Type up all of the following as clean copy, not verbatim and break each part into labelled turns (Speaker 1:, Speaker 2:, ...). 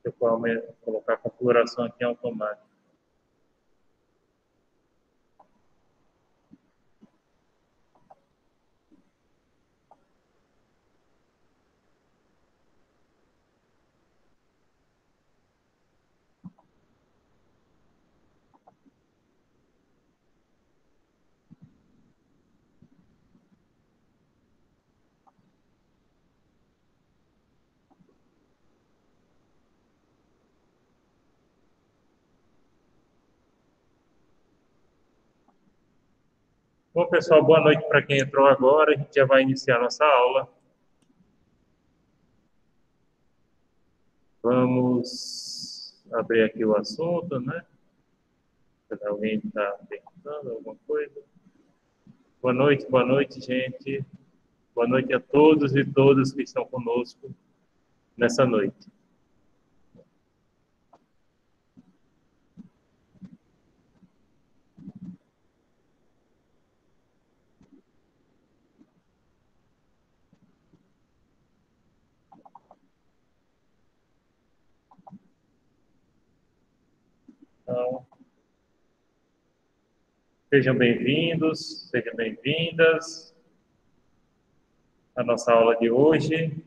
Speaker 1: eu colocar a configuração aqui em automático. Bom, pessoal, boa noite para quem entrou agora. A gente já vai iniciar nossa aula. Vamos abrir aqui o assunto, né? Se alguém está perguntando alguma coisa. Boa noite, gente. Boa noite a todos e todas que estão conosco nessa noite. Então, sejam bem-vindos, sejam bem-vindas à nossa aula de hoje.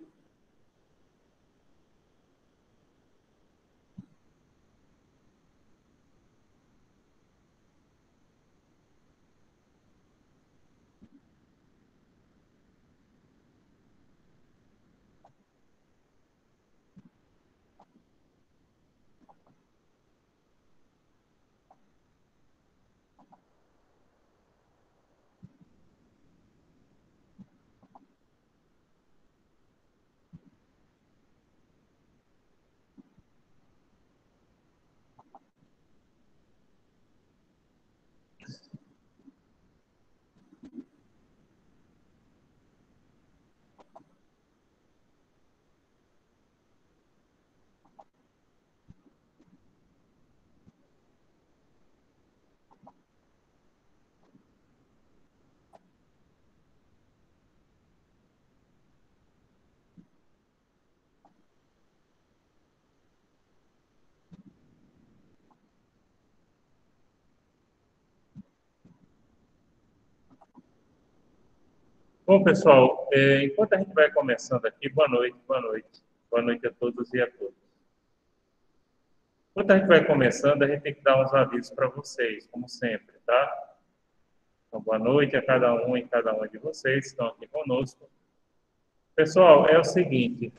Speaker 1: Bom, pessoal, enquanto a gente vai começando aqui, boa noite, boa noite. Boa noite a todos e a todas. Enquanto a gente vai começando, a gente tem que dar uns avisos para vocês, como sempre, tá? Então, boa noite a cada um e cada uma de vocês que estão aqui conosco. Pessoal, é o seguinte,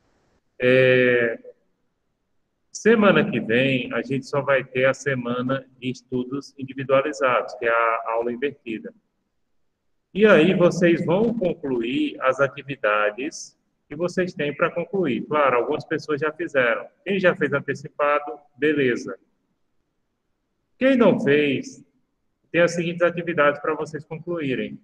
Speaker 1: semana que vem a gente só vai ter a semana de estudos individualizados, que é a aula invertida. E aí vocês vão concluir as atividades que vocês têm para concluir. Claro, algumas pessoas já fizeram. Quem já fez antecipado, beleza. Quem não fez, tem as seguintes atividades para vocês concluírem.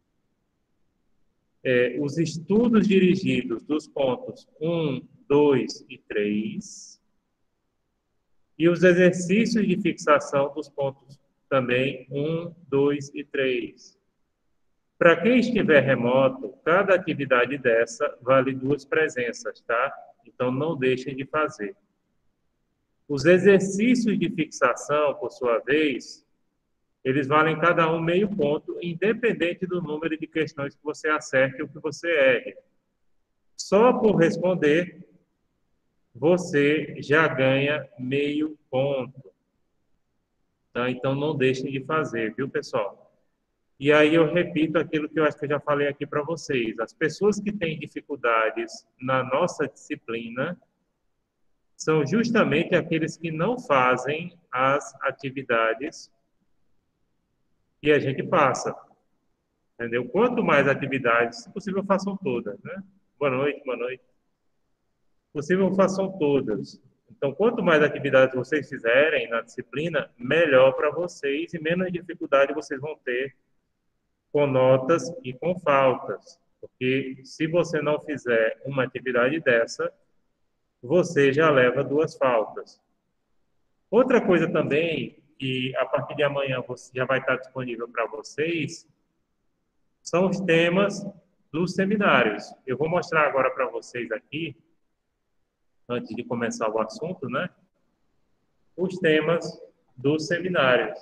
Speaker 1: Os estudos dirigidos dos pontos 1, 2 e 3 e os exercícios de fixação dos pontos também 1, 2 e 3. Para quem estiver remoto, cada atividade dessa vale 2 presenças, tá? Então, não deixem de fazer. Os exercícios de fixação, por sua vez, eles valem cada um meio ponto, independente do número de questões que você acerte ou que você erre. Só por responder, você já ganha meio ponto. Tá? Então, não deixem de fazer, viu, pessoal? E aí eu repito aquilo que eu acho que eu já falei aqui para vocês. As pessoas que têm dificuldades na nossa disciplina são justamente aqueles que não fazem as atividades que a gente passa. Entendeu? Quanto mais atividades, se possível, façam todas, né? Boa noite, boa noite. Se possível, façam todas. Então, quanto mais atividades vocês fizerem na disciplina, melhor para vocês e menos dificuldade vocês vão ter com notas e com faltas. Porque se você não fizer uma atividade dessa, você já leva 2 faltas. Outra coisa também, que a partir de amanhã já vai estar disponível para vocês, são os temas dos seminários. Eu vou mostrar agora para vocês aqui, antes de começar o assunto, né? Os temas dos seminários.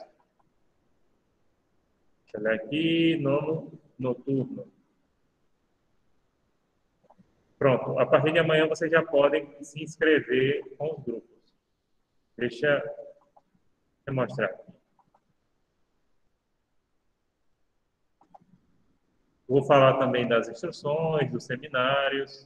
Speaker 1: Deixa eu ver aqui, nono noturno. Pronto, a partir de amanhã vocês já podem se inscrever com os grupos. Deixa eu mostrar aqui. Vou falar também das instruções, dos seminários.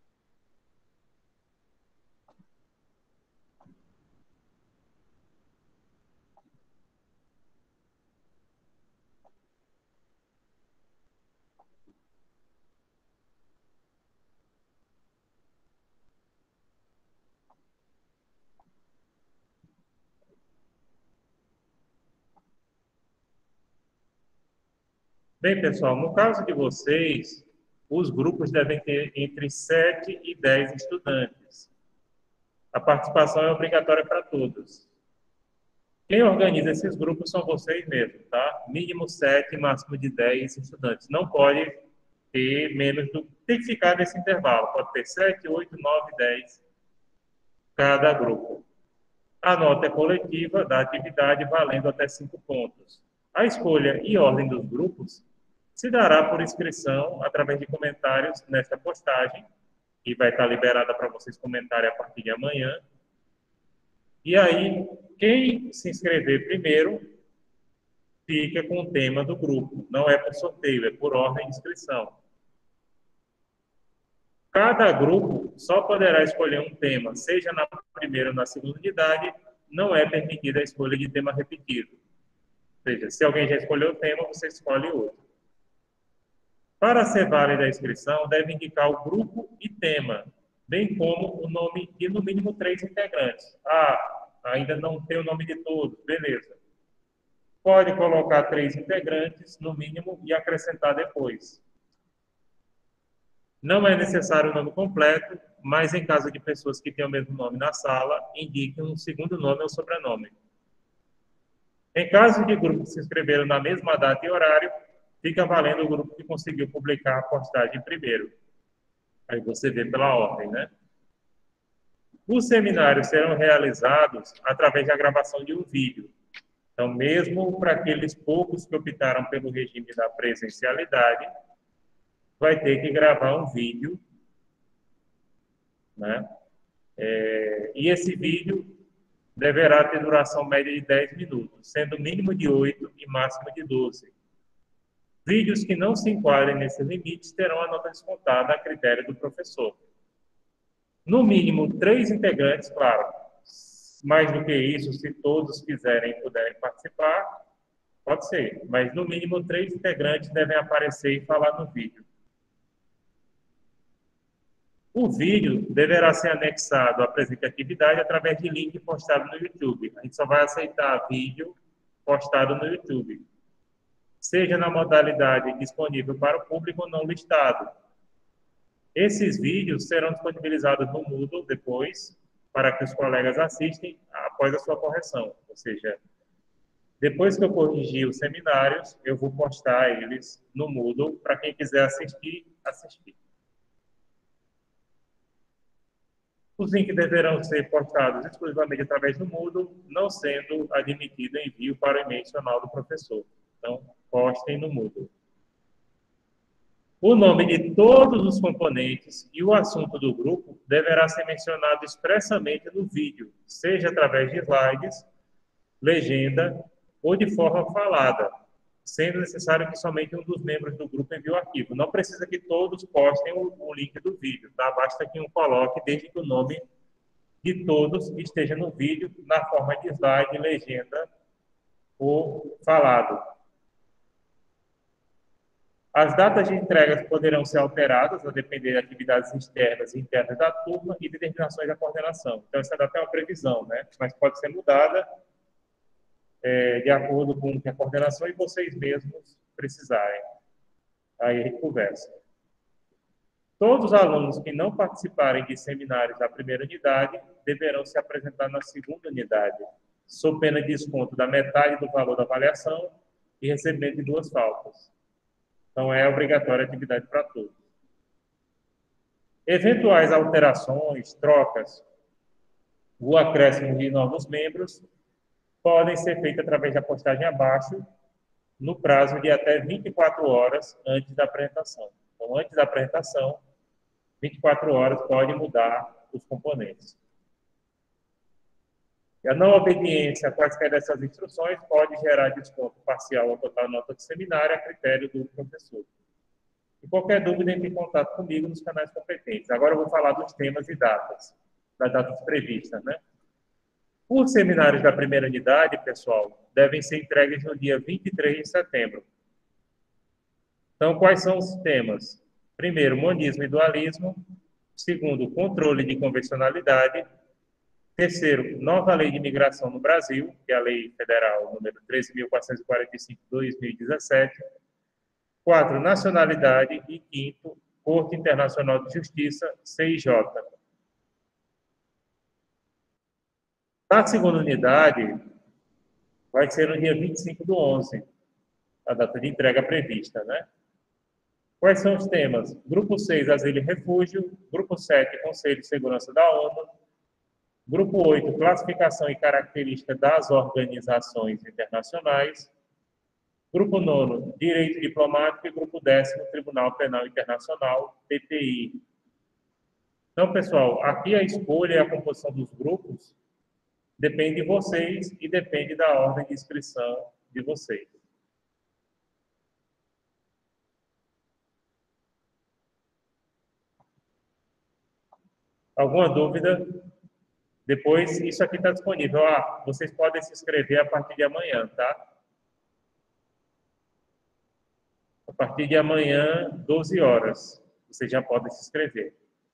Speaker 1: Bem, pessoal, no caso de vocês, os grupos devem ter entre 7 e 10 estudantes. A participação é obrigatória para todos. Quem organiza esses grupos são vocês mesmos, tá? Mínimo 7, máximo de 10 estudantes. Não pode ter menos do... Tem que ficar nesse intervalo. Pode ter 7, 8, 9, 10 cada grupo. A nota é coletiva da atividade, valendo até 5 pontos. A escolha e ordem dos grupos se dará por inscrição através de comentários nesta postagem, que vai estar liberada para vocês comentarem a partir de amanhã. E aí, quem se inscrever primeiro fica com o tema do grupo. Não é por sorteio, é por ordem de inscrição. Cada grupo só poderá escolher um tema, seja na primeira ou na segunda unidade, não é permitida a escolha de tema repetido. Ou seja, se alguém já escolheu o tema, você escolhe outro. Para ser válida a inscrição, deve indicar o grupo e tema, bem como o nome de no mínimo 3 integrantes. Ah, ainda não tem o nome de todos, beleza. Pode colocar 3 integrantes, no mínimo, e acrescentar depois. Não é necessário o nome completo, mas em caso de pessoas que têm o mesmo nome na sala, indique um segundo nome ou sobrenome. Em caso de grupos que se inscreveram na mesma data e horário, fica valendo o grupo que conseguiu publicar a postagem primeiro. Aí você vê pela ordem, né? Os seminários serão realizados através da gravação de um vídeo. Então, mesmo para aqueles poucos que optaram pelo regime da presencialidade, vai ter que gravar um vídeo, né? E esse vídeo deverá ter duração média de 10 minutos, sendo mínimo de 8 e máximo de 12. Vídeos que não se enquadrem nesses limites terão a nota descontada a critério do professor. No mínimo 3 integrantes, claro. Mais do que isso, se todos quiserem e puderem participar, pode ser. Mas no mínimo 3 integrantes devem aparecer e falar no vídeo. O vídeo deverá ser anexado à presente atividade através de link postado no YouTube. A gente só vai aceitar vídeo postado no YouTube, seja na modalidade disponível para o público não listado. Esses vídeos serão disponibilizados no Moodle depois, para que os colegas assistem após a sua correção. Ou seja, depois que eu corrigir os seminários, eu vou postar eles no Moodle para quem quiser assistir, assistir. Os links deverão ser postados exclusivamente através do Moodle, não sendo admitido envio para o e-mail institucional do professor. Então, postem no Moodle. O nome de todos os componentes e o assunto do grupo deverá ser mencionado expressamente no vídeo, seja através de slides, legenda ou de forma falada, sendo necessário que somente um dos membros do grupo envie o arquivo. Não precisa que todos postem o link do vídeo, tá? Basta que um coloque, desde que o nome de todos esteja no vídeo, na forma de slide, legenda ou falado. As datas de entregas poderão ser alteradas a depender de atividades externas e internas da turma e determinações da coordenação. Então, essa data é uma previsão, né? Mas pode ser mudada de acordo com o que a coordenação e vocês mesmos precisarem. Aí a gente conversa. Todos os alunos que não participarem de seminários da primeira unidade deverão se apresentar na segunda unidade, sob pena de desconto da metade do valor da avaliação e recebimento de 2 faltas. Então, é obrigatória a atividade para todos. Eventuais alterações, trocas O acréscimo de novos membros podem ser feitos através da postagem abaixo, no prazo de até 24 horas antes da apresentação. Então, antes da apresentação, 24 horas pode mudar os componentes. E a não obediência a quaisquer dessas instruções pode gerar desconto parcial ou total nota de seminário a critério do professor. E qualquer dúvida, entre em contato comigo nos canais competentes. Agora eu vou falar dos temas e datas, das datas previstas, né? Os seminários da primeira unidade, pessoal, devem ser entregues no dia 23 de setembro. Então, quais são os temas? Primeiro, monismo e dualismo. Segundo, controle de convencionalidade. Terceiro, nova lei de imigração no Brasil, que é a Lei Federal número 13.445/2017. Quatro, nacionalidade. E quinto, Corte Internacional de Justiça, CIJ. Na segunda unidade, vai ser no dia 25/11, a data de entrega prevista, né? Quais são os temas? Grupo 6, Asilo e Refúgio. Grupo 7, Conselho de Segurança da ONU. Grupo 8, Classificação e Característica das Organizações Internacionais. Grupo 9, Direito Diplomático. E Grupo 10, Tribunal Penal Internacional, TPI. Então, pessoal, aqui a escolha e a composição dos grupos depende de vocês e depende da ordem de inscrição de vocês. Alguma dúvida? Depois, isso aqui está disponível. Vocês podem se inscrever a partir de amanhã, tá? A partir de amanhã, 12 horas, vocês já podem se inscrever.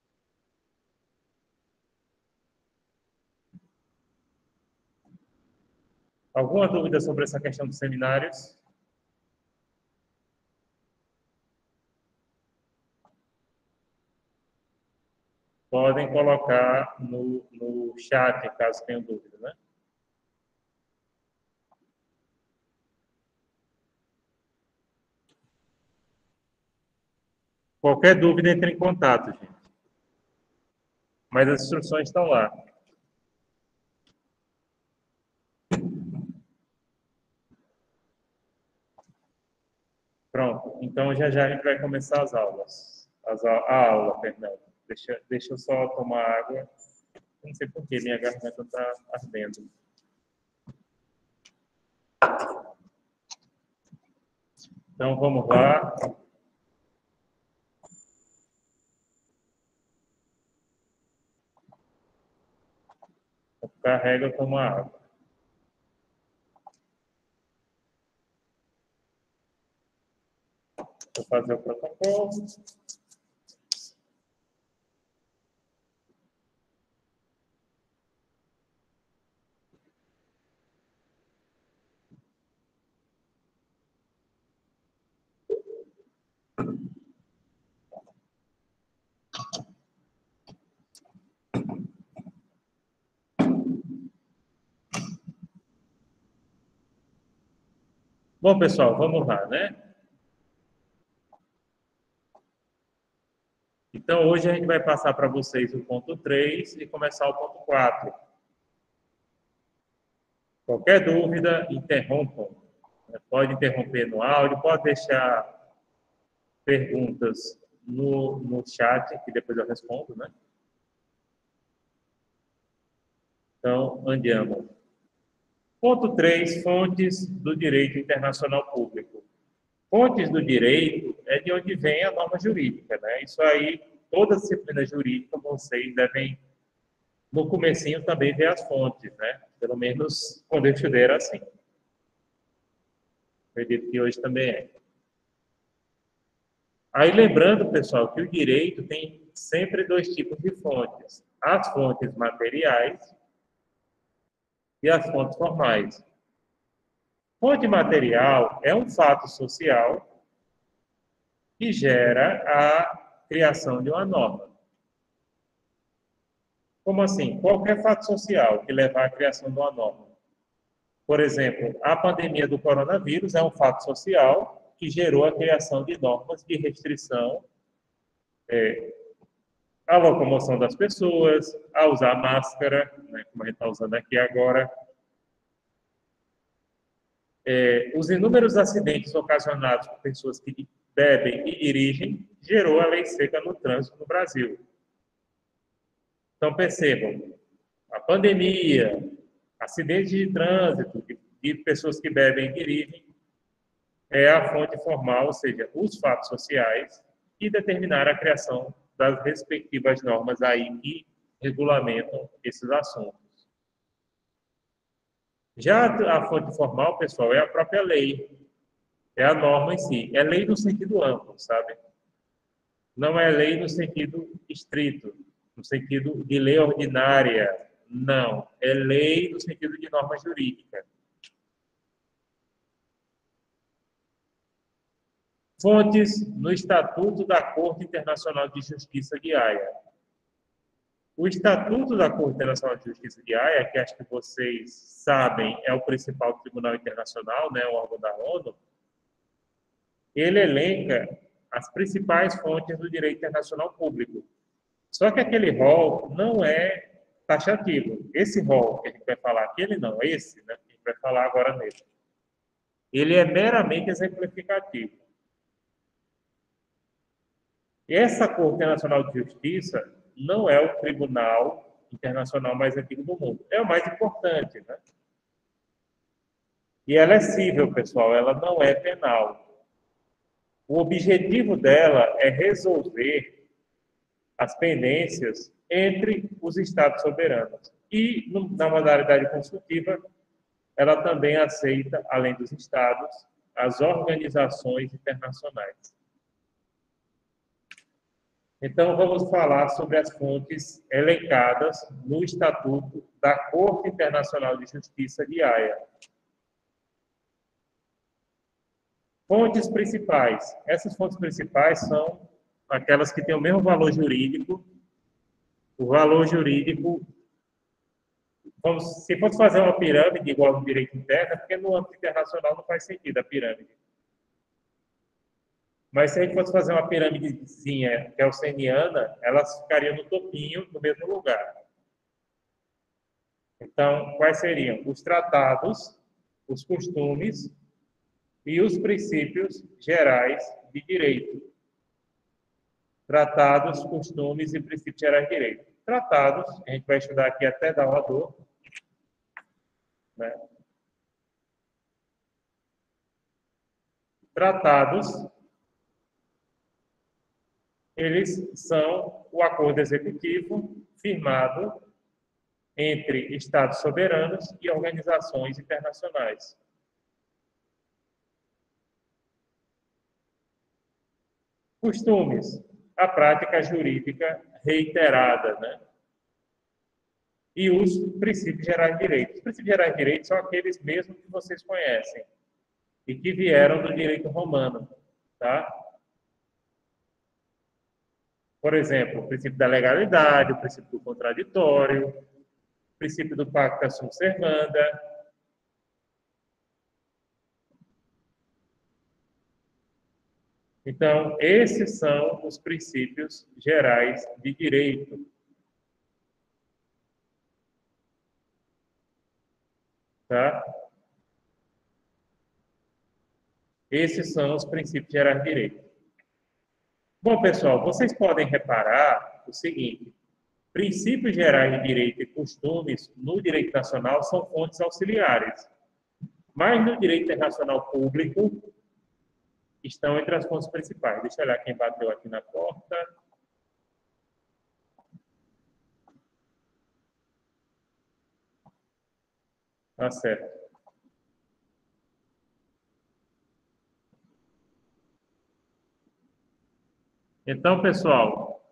Speaker 1: Alguma dúvida sobre essa questão dos seminários? Podem colocar no chat, caso tenham dúvida, né? Qualquer dúvida, entre em contato, gente. Mas as instruções estão lá. Pronto. Então, já já a gente vai começar as aulas. A aula, perdão. Deixa eu só tomar água. Não sei por que minha garganta está ardendo. Então, vamos lá. Carrega e toma água. Vou fazer o protocolo. Bom, pessoal, vamos lá, né? Então, hoje a gente vai passar para vocês o ponto 3 e começar o ponto 4. Qualquer dúvida, interrompam. Pode interromper no áudio, pode deixar perguntas no chat, que depois eu respondo, né? Então, andiamo. Ponto 3, fontes do direito internacional público. Fontes do direito é de onde vem a norma jurídica, né? Isso aí, toda disciplina jurídica, vocês devem, no comecinho, também ver as fontes, né? Pelo menos quando eu estiver assim. Acredito que hoje também é. Aí, lembrando, pessoal, que o direito tem sempre dois tipos de fontes. As fontes materiais e as fontes formais. Fonte material é um fato social que gera a criação de uma norma. Como assim? Qualquer fato social que levar à criação de uma norma. Por exemplo, a pandemia do coronavírus é um fato social que gerou a criação de normas de restrição a locomoção das pessoas, a usar máscara, né, como a gente está usando aqui agora, os inúmeros acidentes ocasionados por pessoas que bebem e dirigem gerou a lei seca no trânsito no Brasil. Então, percebam, a pandemia, acidentes de trânsito de pessoas que bebem e dirigem, é a fonte formal, ou seja, os fatos sociais, que determinaram a criação das respectivas normas aí que regulamentam esses assuntos. Já a fonte formal, pessoal, é a própria lei, é a norma em si. É lei no sentido amplo, sabe? Não é lei no sentido estrito, no sentido de lei ordinária, não. É lei no sentido de norma jurídica. Fontes no Estatuto da Corte Internacional de Justiça de Haia. O Estatuto da Corte Internacional de Justiça de Haia, que acho que vocês sabem, é o principal tribunal internacional, né, o órgão da ONU, ele elenca as principais fontes do direito internacional público. Só que aquele rol não é taxativo. Esse rol que a gente vai falar aqui, ele não, esse, né, que a gente vai falar agora nele. Ele é meramente exemplificativo. Essa Corte Internacional de Justiça não é o tribunal internacional mais antigo do mundo. É o mais importante, né? E ela é cível, pessoal, ela não é penal. O objetivo dela é resolver as pendências entre os Estados soberanos. E, na modalidade consultiva, ela também aceita, além dos Estados, as organizações internacionais. Então, vamos falar sobre as fontes elencadas no Estatuto da Corte Internacional de Justiça de Haia. Fontes principais. Essas fontes principais são aquelas que têm o mesmo valor jurídico. O valor jurídico, se fosse fazer uma pirâmide igual no direito interno, porque no âmbito internacional não faz sentido a pirâmide. Mas se a gente fosse fazer uma pirâmidezinha kelseniana, elas ficariam no topinho, no mesmo lugar. Então, quais seriam? Os tratados, os costumes e os princípios gerais de direito. Tratados, costumes e princípios gerais de direito. Tratados, a gente vai estudar aqui até dar uma dor, né? Tratados, eles são o acordo executivo firmado entre Estados soberanos e organizações internacionais. Costumes, a prática jurídica reiterada, né? E os princípios gerais de direito. Os princípios gerais de direito são aqueles mesmos que vocês conhecem e que vieram do direito romano, tá? Por exemplo, o princípio da legalidade, o princípio do contraditório, o princípio do pacta sunt servanda. Então, esses são os princípios gerais de direito. Tá? Esses são os princípios gerais de direito. Bom, pessoal, vocês podem reparar o seguinte: princípios gerais de direito e costumes no direito nacional são fontes auxiliares, mas no direito internacional público estão entre as fontes principais. Deixa eu olhar quem bateu aqui na porta. Tá certo. Então, pessoal,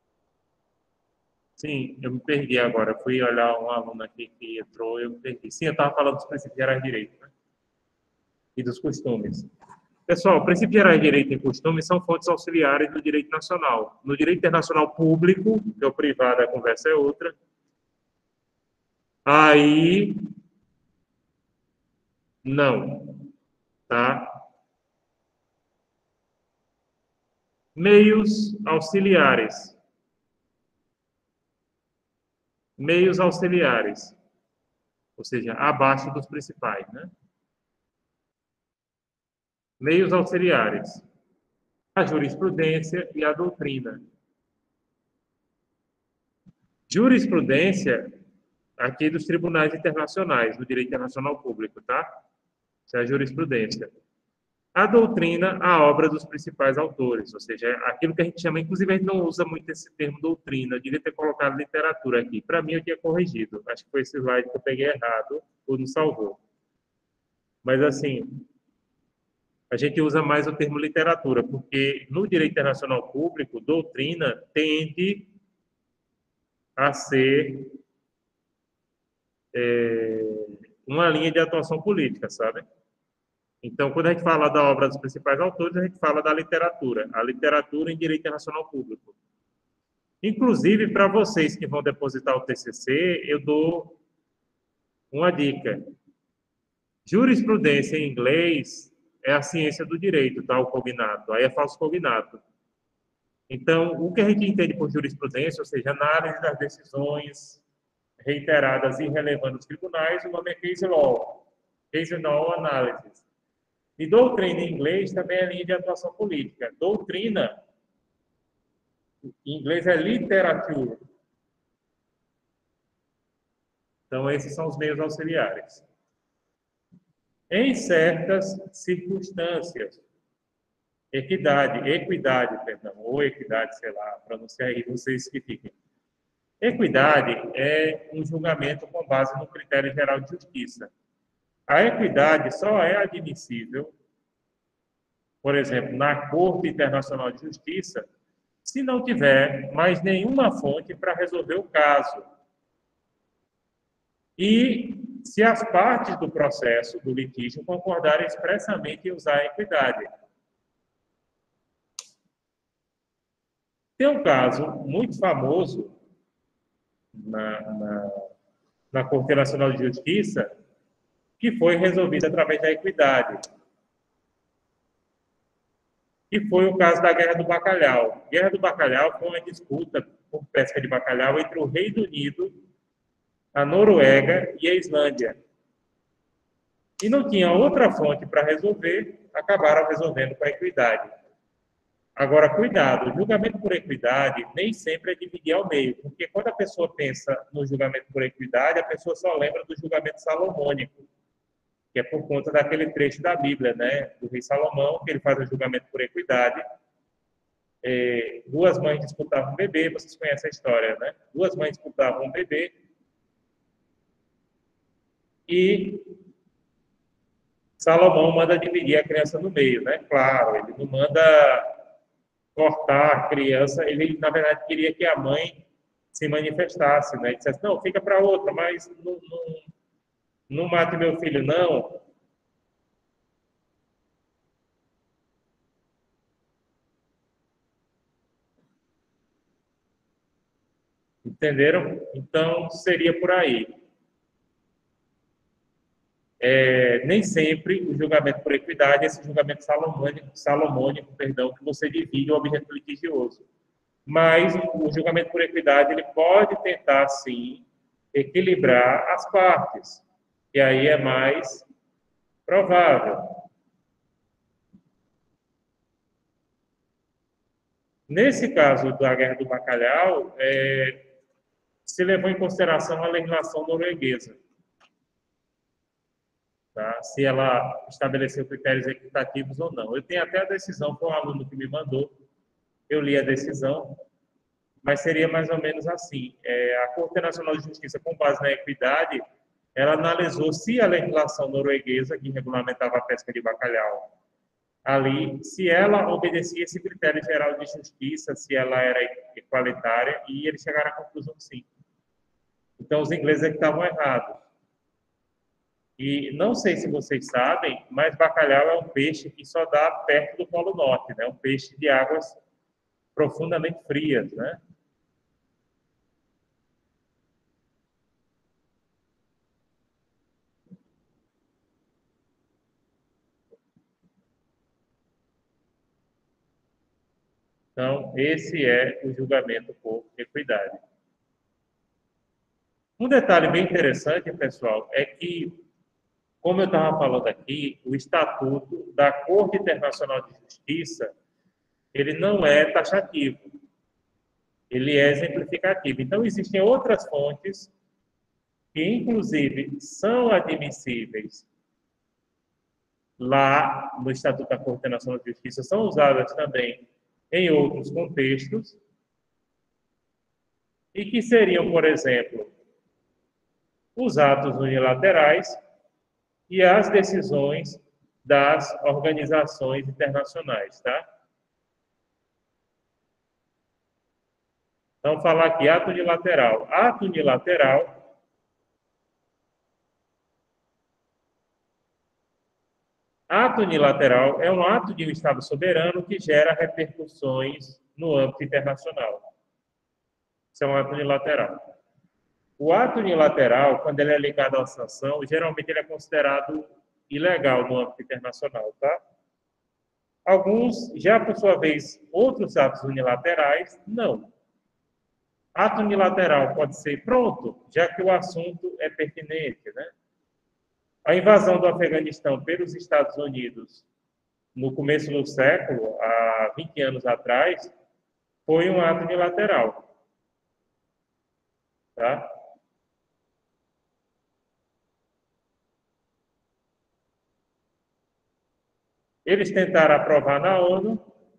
Speaker 1: sim, eu me perdi agora. Eu fui olhar um aluno aqui que entrou, eu me perdi. Sim, eu estava falando dos princípios gerais de direito, né? E dos costumes. Pessoal, princípios gerais de direito e costumes são fontes auxiliares do direito nacional. No direito internacional público, que é o privado, a conversa é outra. Aí, não, tá? Meios auxiliares. Meios auxiliares, ou seja, abaixo dos principais, né? Meios auxiliares, a jurisprudência e a doutrina. Jurisprudência, aqui dos tribunais internacionais, do direito internacional público, tá? Isso é a jurisprudência. A doutrina, a obra dos principais autores, ou seja, aquilo que a gente chama, inclusive a gente não usa muito esse termo doutrina, eu devia ter colocado literatura aqui. Para mim, eu tinha corrigido. Acho que foi esse slide que eu peguei errado, ou não salvou. Mas, assim, a gente usa mais o termo literatura, porque no direito internacional público, doutrina tende a ser uma linha de atuação política, sabe? Então, quando a gente fala da obra dos principais autores, a gente fala da literatura, a literatura em direito internacional público. Inclusive, para vocês que vão depositar o TCC, eu dou uma dica. Jurisprudência em inglês é a ciência do direito, tá? O cognato. Aí é falso cognato. Então, o que a gente entende por jurisprudência, ou seja, análise das decisões reiteradas e irrelevantes dos tribunais, o nome é case law. Case law analysis. E doutrina em inglês também é linha de atuação política. Doutrina, em inglês, é literature. Então, esses são os meios auxiliares. Em certas circunstâncias, equidade, perdão, ou equidade, sei lá, pronunciar aí, vocês que fiquem. Equidade é um julgamento com base no critério geral de justiça. A equidade só é admissível, por exemplo, na Corte Internacional de Justiça, se não tiver mais nenhuma fonte para resolver o caso. E se as partes do processo, do litígio, concordarem expressamente em usar a equidade. Tem um caso muito famoso na Corte Nacional de Justiça que foi resolvido através da equidade. E foi o caso da Guerra do Bacalhau. A Guerra do Bacalhau foi uma disputa por pesca de bacalhau entre o Reino Unido, a Noruega e a Islândia. E não tinha outra fonte para resolver, acabaram resolvendo com a equidade. Agora, cuidado, o julgamento por equidade nem sempre é dividir ao meio, porque quando a pessoa pensa no julgamento por equidade, a pessoa só lembra do julgamento salomônico, que é por conta daquele trecho da Bíblia, né, do rei Salomão, que ele faz o julgamento por equidade. Duas mães disputavam um bebê, vocês conhecem a história, né? Duas mães disputavam um bebê e Salomão manda dividir a criança no meio, né? Claro, ele não manda cortar a criança, ele, na verdade, queria que a mãe se manifestasse, né? E dissesse, não, fica para outra, mas não mate meu filho, não. Entenderam? Então, seria por aí. Nem sempre o julgamento por equidade é esse julgamento salomônico, perdão, que você divide o objeto litigioso. Mas o julgamento por equidade ele pode tentar, sim, equilibrar as partes. E aí é mais provável. Nesse caso da Guerra do Bacalhau, se levou em consideração a legislação norueguesa, tá? Se ela estabeleceu critérios equitativos ou não. Eu tenho até a decisão, foi um aluno que me mandou, eu li a decisão, mas seria mais ou menos assim. A Corte Nacional de Justiça, com base na equidade, ela analisou se a legislação norueguesa, que regulamentava a pesca de bacalhau, ali, se ela obedecia esse critério geral de justiça, se ela era igualitária, e eles chegaram à conclusão que sim. Então, os ingleses é que estavam errados. E não sei se vocês sabem, mas bacalhau é um peixe que só dá perto do Polo Norte, né? Um peixe de águas profundamente frias, né? Então, esse é o julgamento por equidade. Um detalhe bem interessante, pessoal, é que, como eu estava falando aqui, o Estatuto da Corte Internacional de Justiça, ele não é taxativo, ele é exemplificativo. Então, existem outras fontes que, inclusive, são admissíveis lá no Estatuto da Corte Internacional de Justiça, são usadas também em outros contextos, e que seriam, por exemplo, os atos unilaterais e as decisões das organizações internacionais, tá? Então, falar aqui, ato unilateral. Ato unilateral é um ato de um Estado soberano que gera repercussões no âmbito internacional. Isso é um ato unilateral. O ato unilateral, quando ele é ligado à sanção, geralmente ele é considerado ilegal no âmbito internacional, tá? Alguns, já por sua vez, outros atos unilaterais, não. Ato unilateral pode ser pronto, já que o assunto é pertinente, né? A invasão do Afeganistão pelos Estados Unidos no começo do século, há 20 anos atrás, foi um ato unilateral, tá? Eles tentaram aprovar na ONU,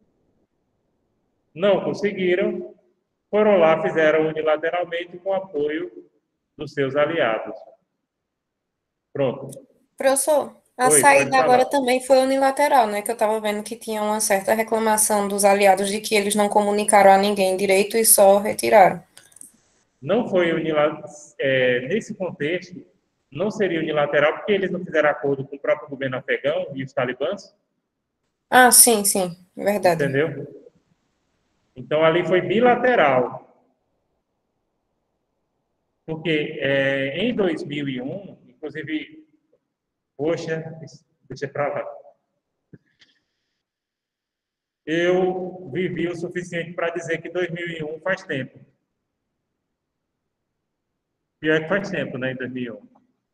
Speaker 1: não conseguiram, foram lá, fizeram unilateralmente com apoio dos seus aliados. Pronto.
Speaker 2: Professor, a
Speaker 1: Oi, pode
Speaker 2: saída agora
Speaker 1: falar.
Speaker 2: também foi unilateral, né? Que eu estava vendo que tinha uma certa reclamação dos aliados de que eles não comunicaram a ninguém direito e só retiraram.
Speaker 1: Não foi unilateral, nesse contexto, não seria unilateral porque eles não fizeram acordo com o próprio governo afegão e os talibãs,
Speaker 2: Ah, sim, sim, verdade.
Speaker 1: entendeu? Então, ali foi bilateral, porque em 2001, inclusive, poxa, deixa para lá, eu vivi o suficiente para dizer que 2001 faz tempo. Pior que faz tempo, né, em 2001.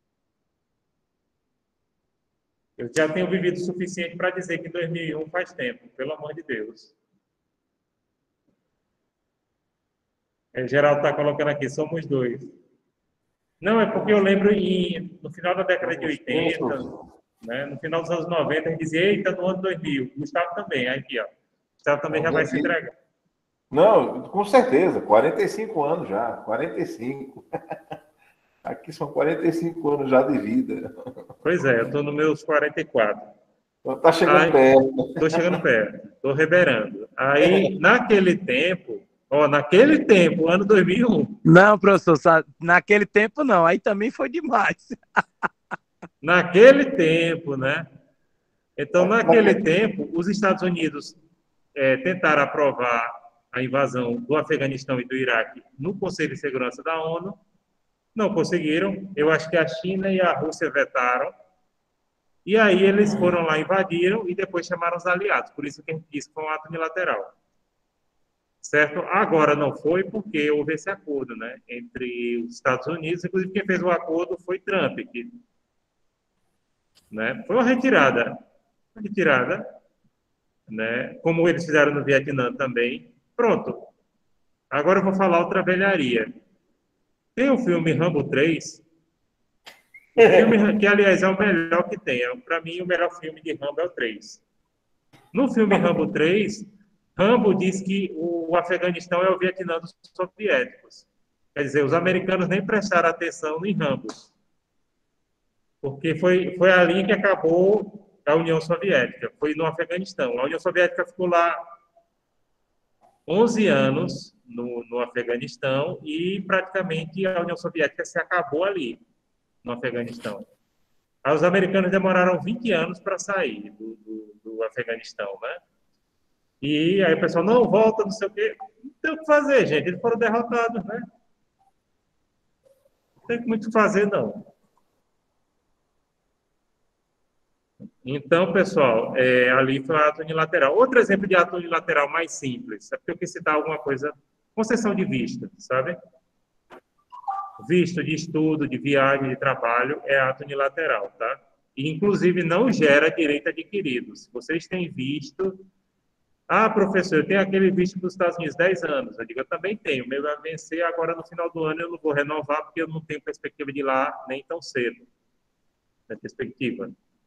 Speaker 1: Eu já tenho vivido o suficiente para dizer que 2001 faz tempo, pelo amor de Deus. Geraldo está colocando aqui, somos dois. Não, é porque eu lembro no final da década de
Speaker 3: Somos três,
Speaker 1: 80,
Speaker 3: professor.
Speaker 1: né, no final dos anos 90, a gente dizia, eita, no ano 2000. Gustavo também, aí aqui, ó. Gustavo também
Speaker 3: Não,
Speaker 1: já vai se
Speaker 3: vivi.
Speaker 1: entregar.
Speaker 3: Não, com certeza, 45 anos já, 45. Aqui são 45 anos já de vida.
Speaker 1: Pois é, eu estou nos meus 44.
Speaker 3: Então tá chegando
Speaker 1: Aí,
Speaker 3: perto.
Speaker 1: estou chegando perto, estou reberando. Aí, naquele tempo, ano 2001,
Speaker 4: Não, professor, naquele tempo não, aí também foi demais.
Speaker 1: naquele tempo, né? Então, naquele
Speaker 3: Naquele-
Speaker 1: tempo, os Estados Unidos tentaram aprovar a invasão do Afeganistão e do Iraque no Conselho de Segurança da ONU, não conseguiram. Eu acho que a China e a Rússia vetaram. E aí eles foram lá, invadiram e depois chamaram os aliados. Por isso que a gente disse que foi um ato unilateral. Certo? Agora não foi porque houve esse acordo, né, entre os Estados Unidos. Inclusive quem fez o acordo foi Trump, que, né, foi uma retirada, né, como eles fizeram no Vietnã também. Pronto. Agora eu vou falar outra velharia. Tem o filme Rambo 3, o filme que, aliás, é o melhor que tem. Para mim, o melhor filme de Rambo é o 3. No filme Rambo 3, Rambo diz que o Afeganistão é o Vietnã dos soviéticos. Quer dizer, os americanos nem prestaram atenção em Rambo, porque foi ali que acabou a União Soviética, foi no Afeganistão. A União Soviética ficou lá 11 anos no Afeganistão e praticamente a União Soviética se acabou ali, no Afeganistão. Aí os americanos demoraram 20 anos para sair do Afeganistão, né? E aí o pessoal, não, volta, não sei o quê. Não tem o que fazer, gente. Eles foram derrotados, né? Não tem muito o que fazer, não. Então, pessoal, ali foi um ato unilateral. Outro exemplo de ato unilateral mais simples, é porque eu quis citar alguma coisa, concessão de vista, sabe? Visto de estudo, de viagem, de trabalho, é ato unilateral, tá? E, inclusive, não gera direito adquirido. Se vocês têm visto... Ah, professor, eu tenho aquele visto dos Estados Unidos, 10 anos. Eu digo, eu também tenho. O meu vai vencer agora no final do ano, eu não vou renovar, porque eu não tenho perspectiva de ir lá nem tão cedo. Não é perspectiva.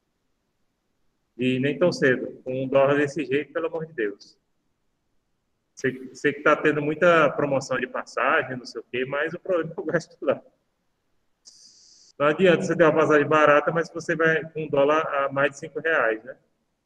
Speaker 1: E nem tão cedo. Com um dólar desse jeito, pelo amor de Deus. Sei que está tendo muita promoção de passagem, não sei o quê, mas o problema é o gasto lá. Não adianta você ter uma passagem barata, mas você vai com um dólar a mais de R$ 5, né?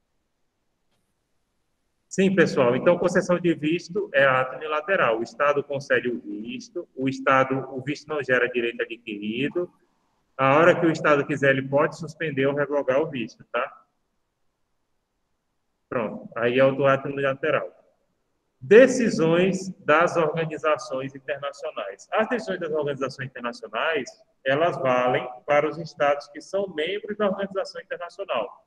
Speaker 1: Sim, pessoal. Então, concessão de visto é ato unilateral. O Estado concede o visto, o visto não gera direito adquirido. A hora que o Estado quiser, ele pode suspender ou revogar o visto, tá? Pronto. Aí é o ato unilateral. Decisões das organizações internacionais. As decisões das organizações internacionais, elas valem para os Estados que são membros da organização internacional.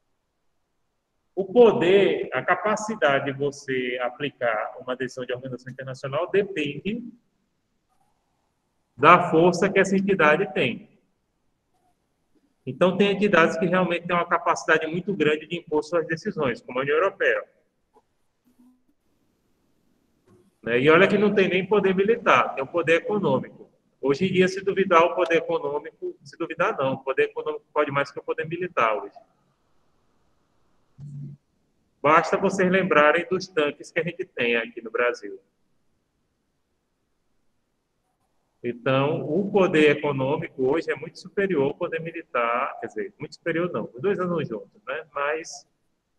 Speaker 1: O poder, a capacidade de você aplicar uma decisão de organização internacional depende da força que essa entidade tem. Então, tem entidades que realmente têm uma capacidade muito grande de impor suas decisões, como a União Europeia. E olha que não tem nem poder militar, tem o poder econômico. Hoje em dia, se duvidar o poder econômico, se duvidar não, o poder econômico pode mais que o poder militar hoje. Basta vocês lembrarem dos tanques que a gente tem aqui no Brasil. Então, o poder econômico hoje é muito superior ao poder militar, quer dizer, muito superior não, os dois andam juntos, né? Mas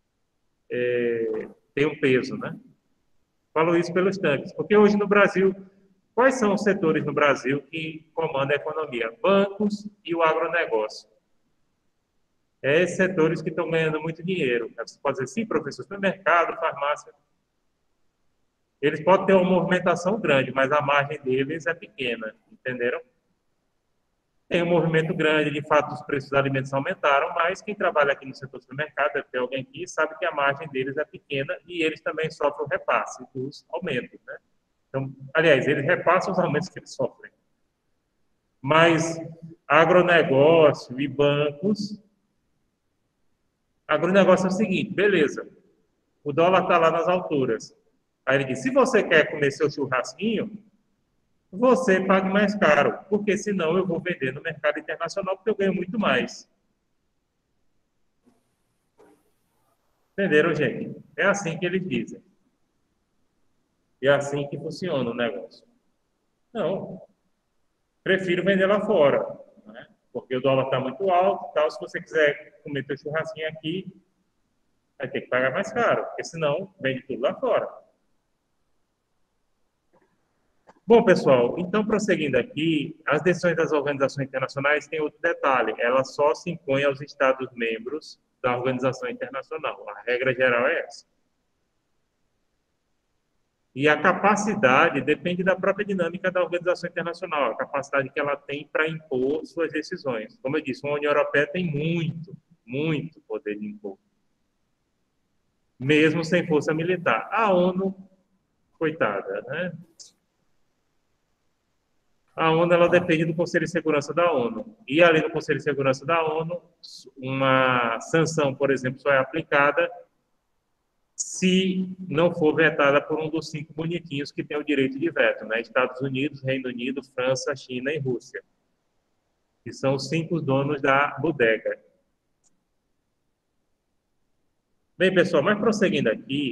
Speaker 1: tem um peso, né? Falo isso pelos tanques, porque hoje no Brasil, quais são os setores no Brasil que comandam a economia? Bancos e o agronegócio. Esses setores que estão ganhando muito dinheiro. Você pode dizer, sim, professor, supermercado, farmácia. Eles podem ter uma movimentação grande, mas a margem deles é pequena, entenderam? Tem um movimento grande, de fato, os preços dos alimentos aumentaram, mas quem trabalha aqui no setor supermercado, deve ter alguém aqui, sabe que a margem deles é pequena e eles também sofrem o repasse dos aumentos, né? Então, aliás, eles repassam os aumentos que eles sofrem. Mas agronegócio e bancos... Agronegócio é o seguinte, beleza, o dólar está lá nas alturas. Aí ele diz, se você quer comer seu churrasquinho, você pague mais caro, porque senão eu vou vender no mercado internacional porque eu ganho muito mais. Entenderam, gente? É assim que eles dizem. E é assim que funciona o negócio. Não, prefiro vender lá fora, né? Porque o dólar está muito alto, tal. Se você quiser comer seu churrasquinho aqui, vai ter que pagar mais caro, porque senão vende tudo lá fora. Bom, pessoal, então, prosseguindo aqui, as decisões das organizações internacionais têm outro detalhe, elas só se impõem aos Estados-membros da organização internacional. A regra geral é essa. E a capacidade depende da própria dinâmica da organização internacional, a capacidade que ela tem para impor suas decisões. Como eu disse, a União Europeia tem muito poder de impor. Mesmo sem força militar. A ONU, coitada, né? A ONU, ela depende do Conselho de Segurança da ONU. E, além do Conselho de Segurança da ONU, uma sanção, por exemplo, só é aplicada se não for vetada por um dos 5 bonitinhos que tem o direito de veto, né? Estados Unidos, Reino Unido, França, China e Rússia. Que são os 5 donos da bodega. Bem, pessoal, mas prosseguindo aqui,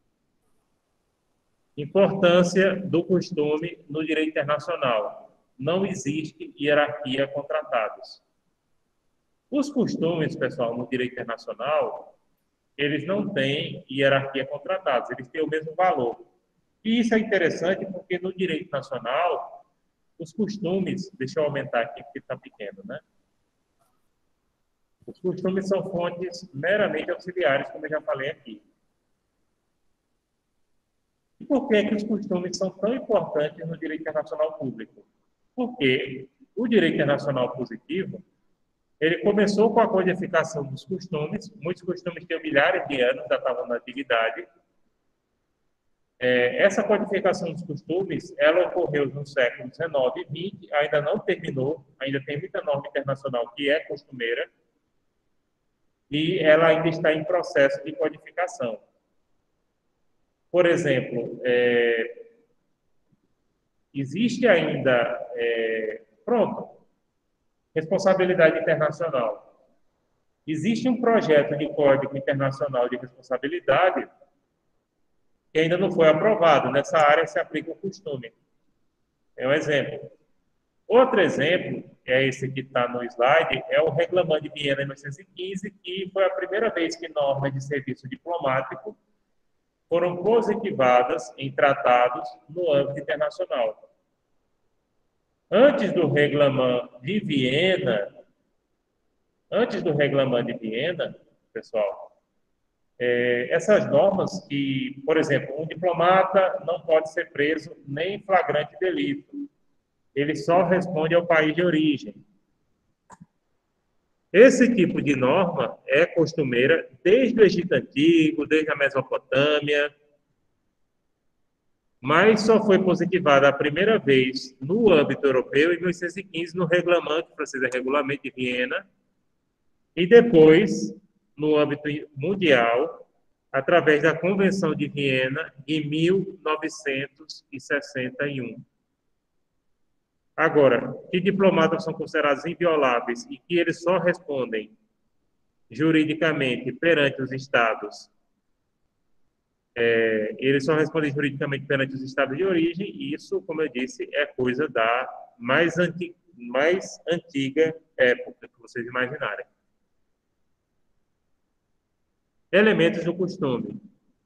Speaker 1: importância do costume no direito internacional. Não existe hierarquia com tratados. Os costumes, pessoal, no direito internacional, eles não têm hierarquia com tratados, eles têm o mesmo valor. E isso é interessante porque no direito nacional, os costumes, deixa eu aumentar aqui porque está pequeno, né? Os costumes são fontes meramente auxiliares, como eu já falei aqui. E por que os costumes são tão importantes no direito internacional público? Porque o direito internacional positivo, ele começou com a codificação dos costumes, muitos costumes têm milhares de anos, já estavam na antiguidade, Essa codificação dos costumes, ela ocorreu no século XIX e XX, ainda não terminou, ainda tem muita norma internacional que é costumeira, e ela ainda está em processo de codificação. Por exemplo, existe ainda, responsabilidade internacional. Existe um projeto de Código Internacional de Responsabilidade que ainda não foi aprovado. Nessa área se aplica o costume. É um exemplo. Outro exemplo, é esse que está no slide, é o Reglamento de Viena de 1915, que foi a primeira vez que normas de serviço diplomático foram positivadas em tratados no âmbito internacional. Antes do Reglamento de Viena, pessoal, essas normas que, por exemplo, um diplomata não pode ser preso nem em flagrante delito. Ele só responde ao país de origem. Esse tipo de norma é costumeira desde o Egito Antigo, desde a Mesopotâmia, mas só foi positivada a primeira vez no âmbito europeu em 1915 no Reglamento francês, Regulamento de Viena, e depois no âmbito mundial, através da Convenção de Viena, em 1961. Agora, que diplomatas são considerados invioláveis e que eles só respondem juridicamente perante os estados, perante os estados de origem, e isso, como eu disse, é coisa da mais antiga época que vocês imaginarem. Elementos do costume.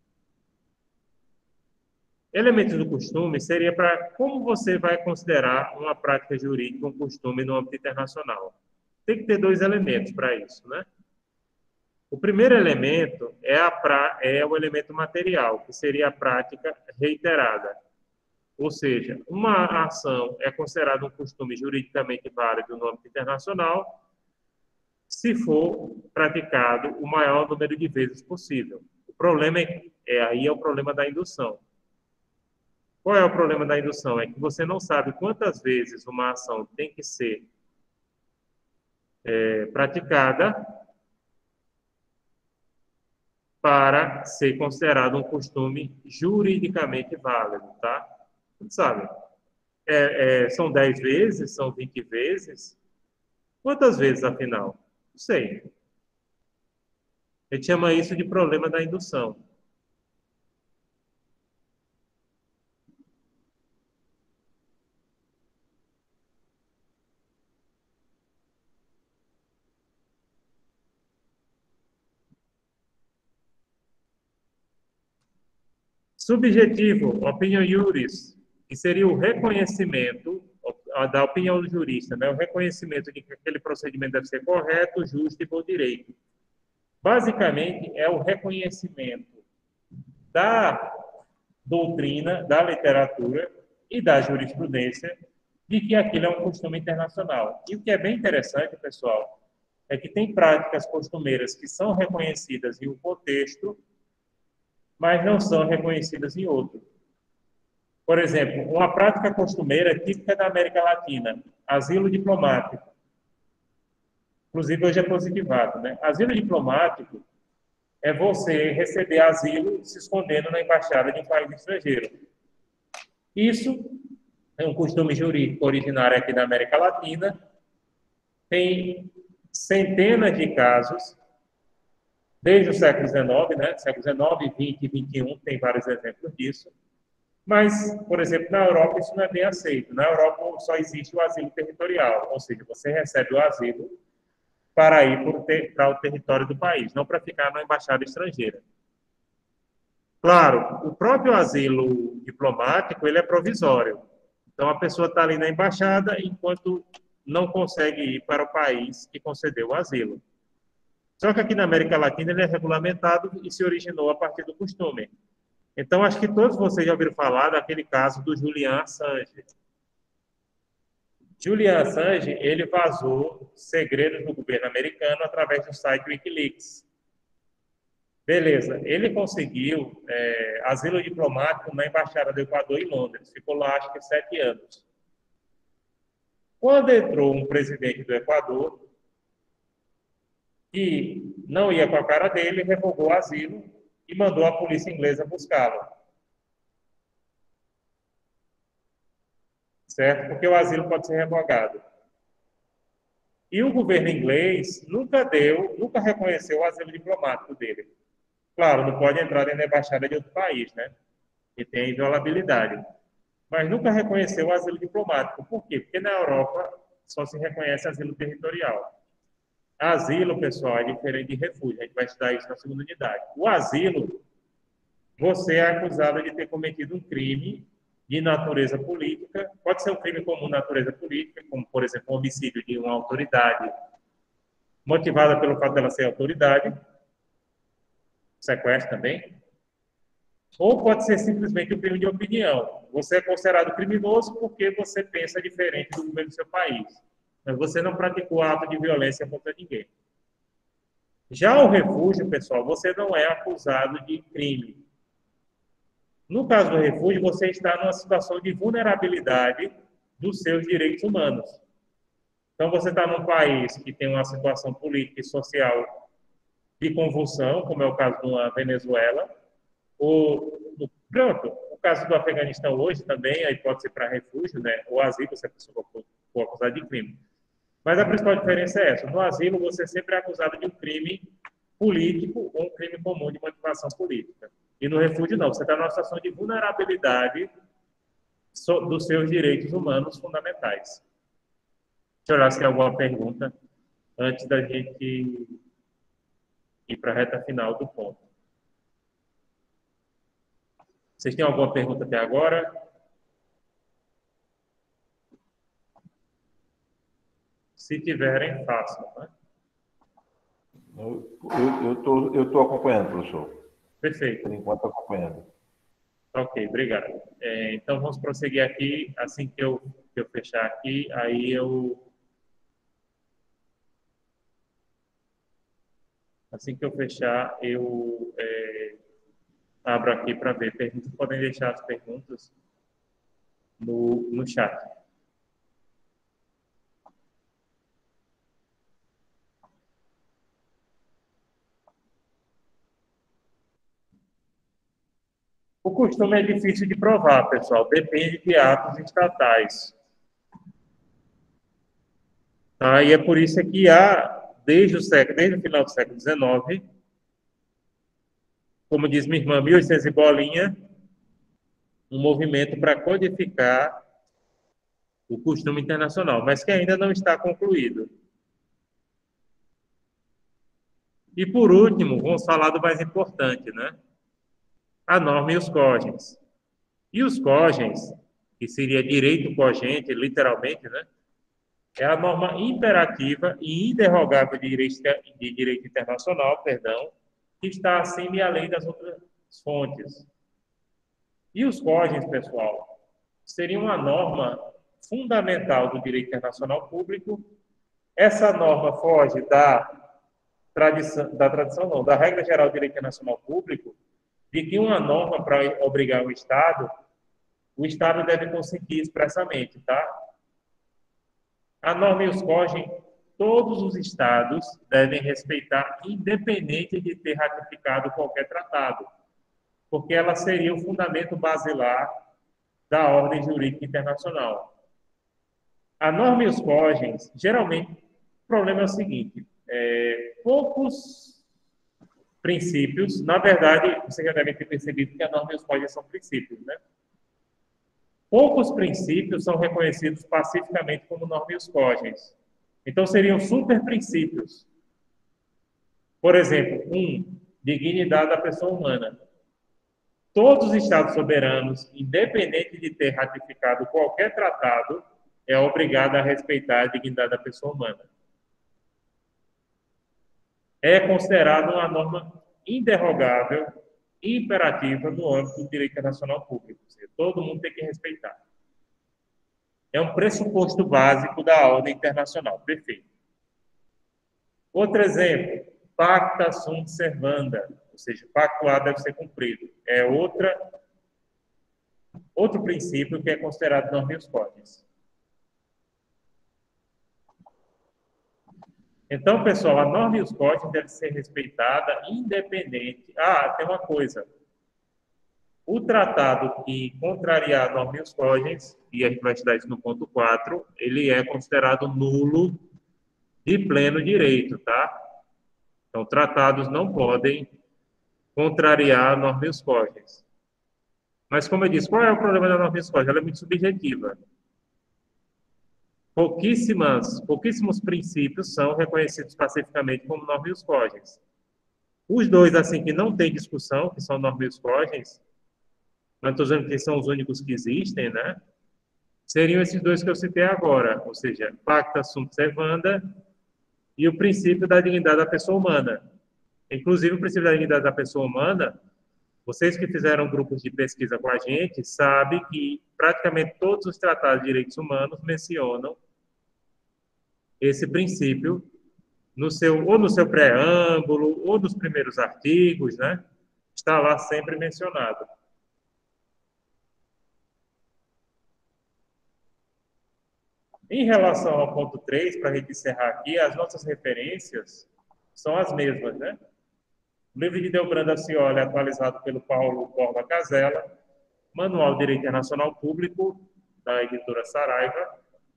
Speaker 1: Elementos do costume seria para como você vai considerar uma prática jurídica, um costume no âmbito internacional. Tem que ter dois elementos para isso, né? O primeiro elemento é o elemento material, que seria a prática reiterada. Ou seja, uma ação é considerada um costume juridicamente válido no âmbito internacional se for praticado o maior número de vezes possível. O problema aí é o problema da indução. Qual é o problema da indução? É que você não sabe quantas vezes uma ação tem que ser praticada para ser considerado um costume juridicamente válido, tá? Você sabe? São 10 vezes? São 20 vezes? Quantas vezes, afinal? Não sei. A gente chama isso de problema da indução. Subjetivo, opinião iuris, que seria o reconhecimento da opinião do jurista, né? O reconhecimento de que aquele procedimento deve ser correto, justo e por direito. Basicamente, é o reconhecimento da doutrina, da literatura e da jurisprudência de que aquilo é um costume internacional. E o que é bem interessante, pessoal, é que tem práticas costumeiras que são reconhecidas em um contexto, mas não são reconhecidas em outro. Por exemplo, uma prática costumeira típica da América Latina, asilo diplomático. Inclusive, hoje é positivado, né? Asilo diplomático é você receber asilo se escondendo na embaixada de um país estrangeiro. Isso é um costume jurídico originário aqui da América Latina. Tem centenas de casos, desde o século XIX, né? Século XIX, XX e XXI, tem vários exemplos disso. Mas, por exemplo, na Europa isso não é bem aceito. Na Europa só existe o asilo territorial, ou seja, você recebe o asilo para ir para o território do país, não para ficar na embaixada estrangeira. Claro, o próprio asilo diplomático, ele é provisório. Então, a pessoa está ali na embaixada enquanto não consegue ir para o país que concedeu o asilo. Só que aqui na América Latina ele é regulamentado e se originou a partir do costume. Então, acho que todos vocês já ouviram falar daquele caso do Julian Assange. Julian Assange, ele vazou segredos do governo americano através do site Wikileaks. Beleza, ele conseguiu asilo diplomático na Embaixada do Equador em Londres. Ficou lá, acho que 7 anos. Quando entrou um presidente do Equador, que não ia com a cara dele, revogou o asilo e mandou a polícia inglesa buscá-lo. Certo? Porque o asilo pode ser revogado. E o governo inglês nunca reconheceu o asilo diplomático dele. Claro, não pode entrar dentro da embaixada de outro país, né? Que tem inviolabilidade. Mas nunca reconheceu o asilo diplomático. Por quê? Porque na Europa só se reconhece asilo territorial. Asilo, pessoal, é diferente de refúgio. A gente vai estudar isso na segunda unidade. O asilo, você é acusado de ter cometido um crime de natureza política. Pode ser um crime comum de natureza política, como, por exemplo, um homicídio de uma autoridade motivada pelo fato dela ser autoridade. Sequestro também. Ou pode ser simplesmente um crime de opinião. Você é considerado criminoso porque você pensa diferente do governo do seu país. Mas você não praticou ato de violência contra ninguém. Já o refúgio, pessoal, você não é acusado de crime. No caso do refúgio, você está numa situação de vulnerabilidade dos seus direitos humanos. Então, você está num país que tem uma situação política e social de convulsão, como é o caso de uma Venezuela, pronto, o caso do Afeganistão hoje também, aí pode ser para refúgio, né, ou asilo, se a pessoa for acusada de crime. Mas a principal diferença é essa. No asilo, você sempre é acusado de um crime político ou um crime comum de motivação política. E no refúgio, não. Você está numa situação de vulnerabilidade dos seus direitos humanos fundamentais. Deixa eu olhar se tem alguma pergunta antes da gente ir para a reta final do ponto. Vocês têm alguma pergunta até agora? Se tiverem, façam, né?
Speaker 3: Eu tô acompanhando, professor.
Speaker 1: Perfeito.
Speaker 3: Por enquanto, acompanhando.
Speaker 1: Ok, obrigado. Então, vamos prosseguir aqui. Assim que eu fechar aqui, aí assim que eu fechar, eu abro aqui para ver perguntas. Podem deixar as perguntas no chat. O costume é difícil de provar, pessoal. Depende de atos estatais. Tá? E é por isso que há, desde o final do século XIX, como diz minha irmã, 1800 e bolinha, um movimento para codificar o costume internacional, mas que ainda não está concluído. E, por último, vamos falar do mais importante, né? A norma e os cógens. E os cógens, que seria direito cogente, literalmente, né? É a norma imperativa e inderrogável de direito internacional, que está acima e além das outras fontes. E os cógens, pessoal, seriam uma norma fundamental do direito internacional público. Essa norma foge da regra geral do direito internacional público, de que uma norma para obrigar o Estado deve consentir expressamente, tá? A norma e os cógens, todos os Estados devem respeitar, independente de ter ratificado qualquer tratado, porque ela seria o fundamento basilar da ordem jurídica internacional. A norma e os cógens, geralmente, o problema é o seguinte, poucos princípios, na verdade, você já deve ter percebido que a norma e os cógens são princípios, né? Poucos princípios são reconhecidos pacificamente como norma e os cógens. Então, seriam super princípios. Por exemplo, dignidade da pessoa humana. Todos os Estados soberanos, independente de ter ratificado qualquer tratado, é obrigado a respeitar a dignidade da pessoa humana. É considerado uma norma inderrogável e imperativa no âmbito do direito internacional público. Ou seja, todo mundo tem que respeitar. É um pressuposto básico da ordem internacional. Perfeito. Outro exemplo, pacta sunt servanda, ou seja, pactuado deve ser cumprido. É outro princípio que é considerado norma ius cogens. Então, pessoal, a norma ius cogens deve ser respeitada independente. Ah, tem uma coisa. O tratado que contrariar a norma ius cogens, e a gente vai estudar isso no ponto 4, ele é considerado nulo de pleno direito, tá? Então, tratados não podem contrariar a norma ius cogens. Mas, como eu disse, qual é o problema da norma ius cogens? Ela é muito subjetiva. Pouquíssimos princípios são reconhecidos pacificamente como norma ius cogens. Os dois, assim, que não tem discussão, que são norma ius cogens, não estou dizendo que são os únicos que existem, né? Seriam esses dois que eu citei agora, ou seja, pacta sunt servanda e o princípio da dignidade da pessoa humana. Inclusive, o princípio da dignidade da pessoa humana, vocês que fizeram grupos de pesquisa com a gente, sabem que praticamente todos os tratados de direitos humanos mencionam esse princípio ou no seu preâmbulo, ou nos primeiros artigos, né? Está lá sempre mencionado. Em relação ao ponto 3, para a gente encerrar aqui, as nossas referências são as mesmas, né? O livro de Delbrando Dacioli, atualizado pelo Paulo Borba Casella, Manual de Direito Internacional Público, da editora Saraiva,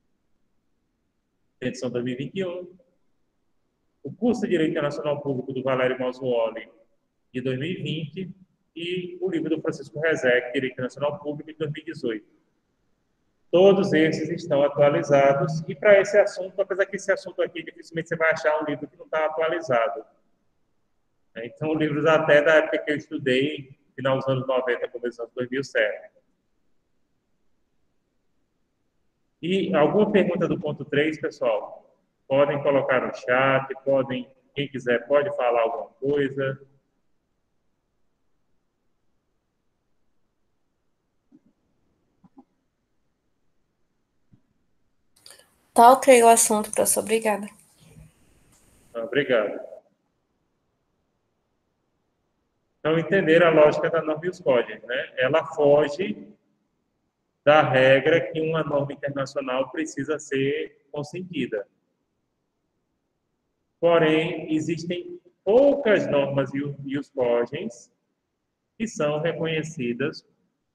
Speaker 1: edição 2021. O curso de Direito Internacional Público do Valério Mausuoli, de 2020. E o livro do Francisco Rezec, Direito Internacional Público, de 2018. Todos esses estão atualizados. E para esse assunto, apesar que esse assunto aqui, dificilmente você vai achar um livro que não está atualizado. Então, livros até da época que eu estudei, final dos anos 90, começo dos anos 2000, servem. E alguma pergunta do ponto 3, pessoal? Podem colocar no chat, quem quiser pode falar alguma coisa.
Speaker 2: Tá ok o assunto, professor. Obrigada.
Speaker 1: Obrigado. Então, entender a lógica da norma ius cogens, né? Ela foge da regra que uma norma internacional precisa ser consentida. Porém, existem poucas normas ius cogens que são reconhecidas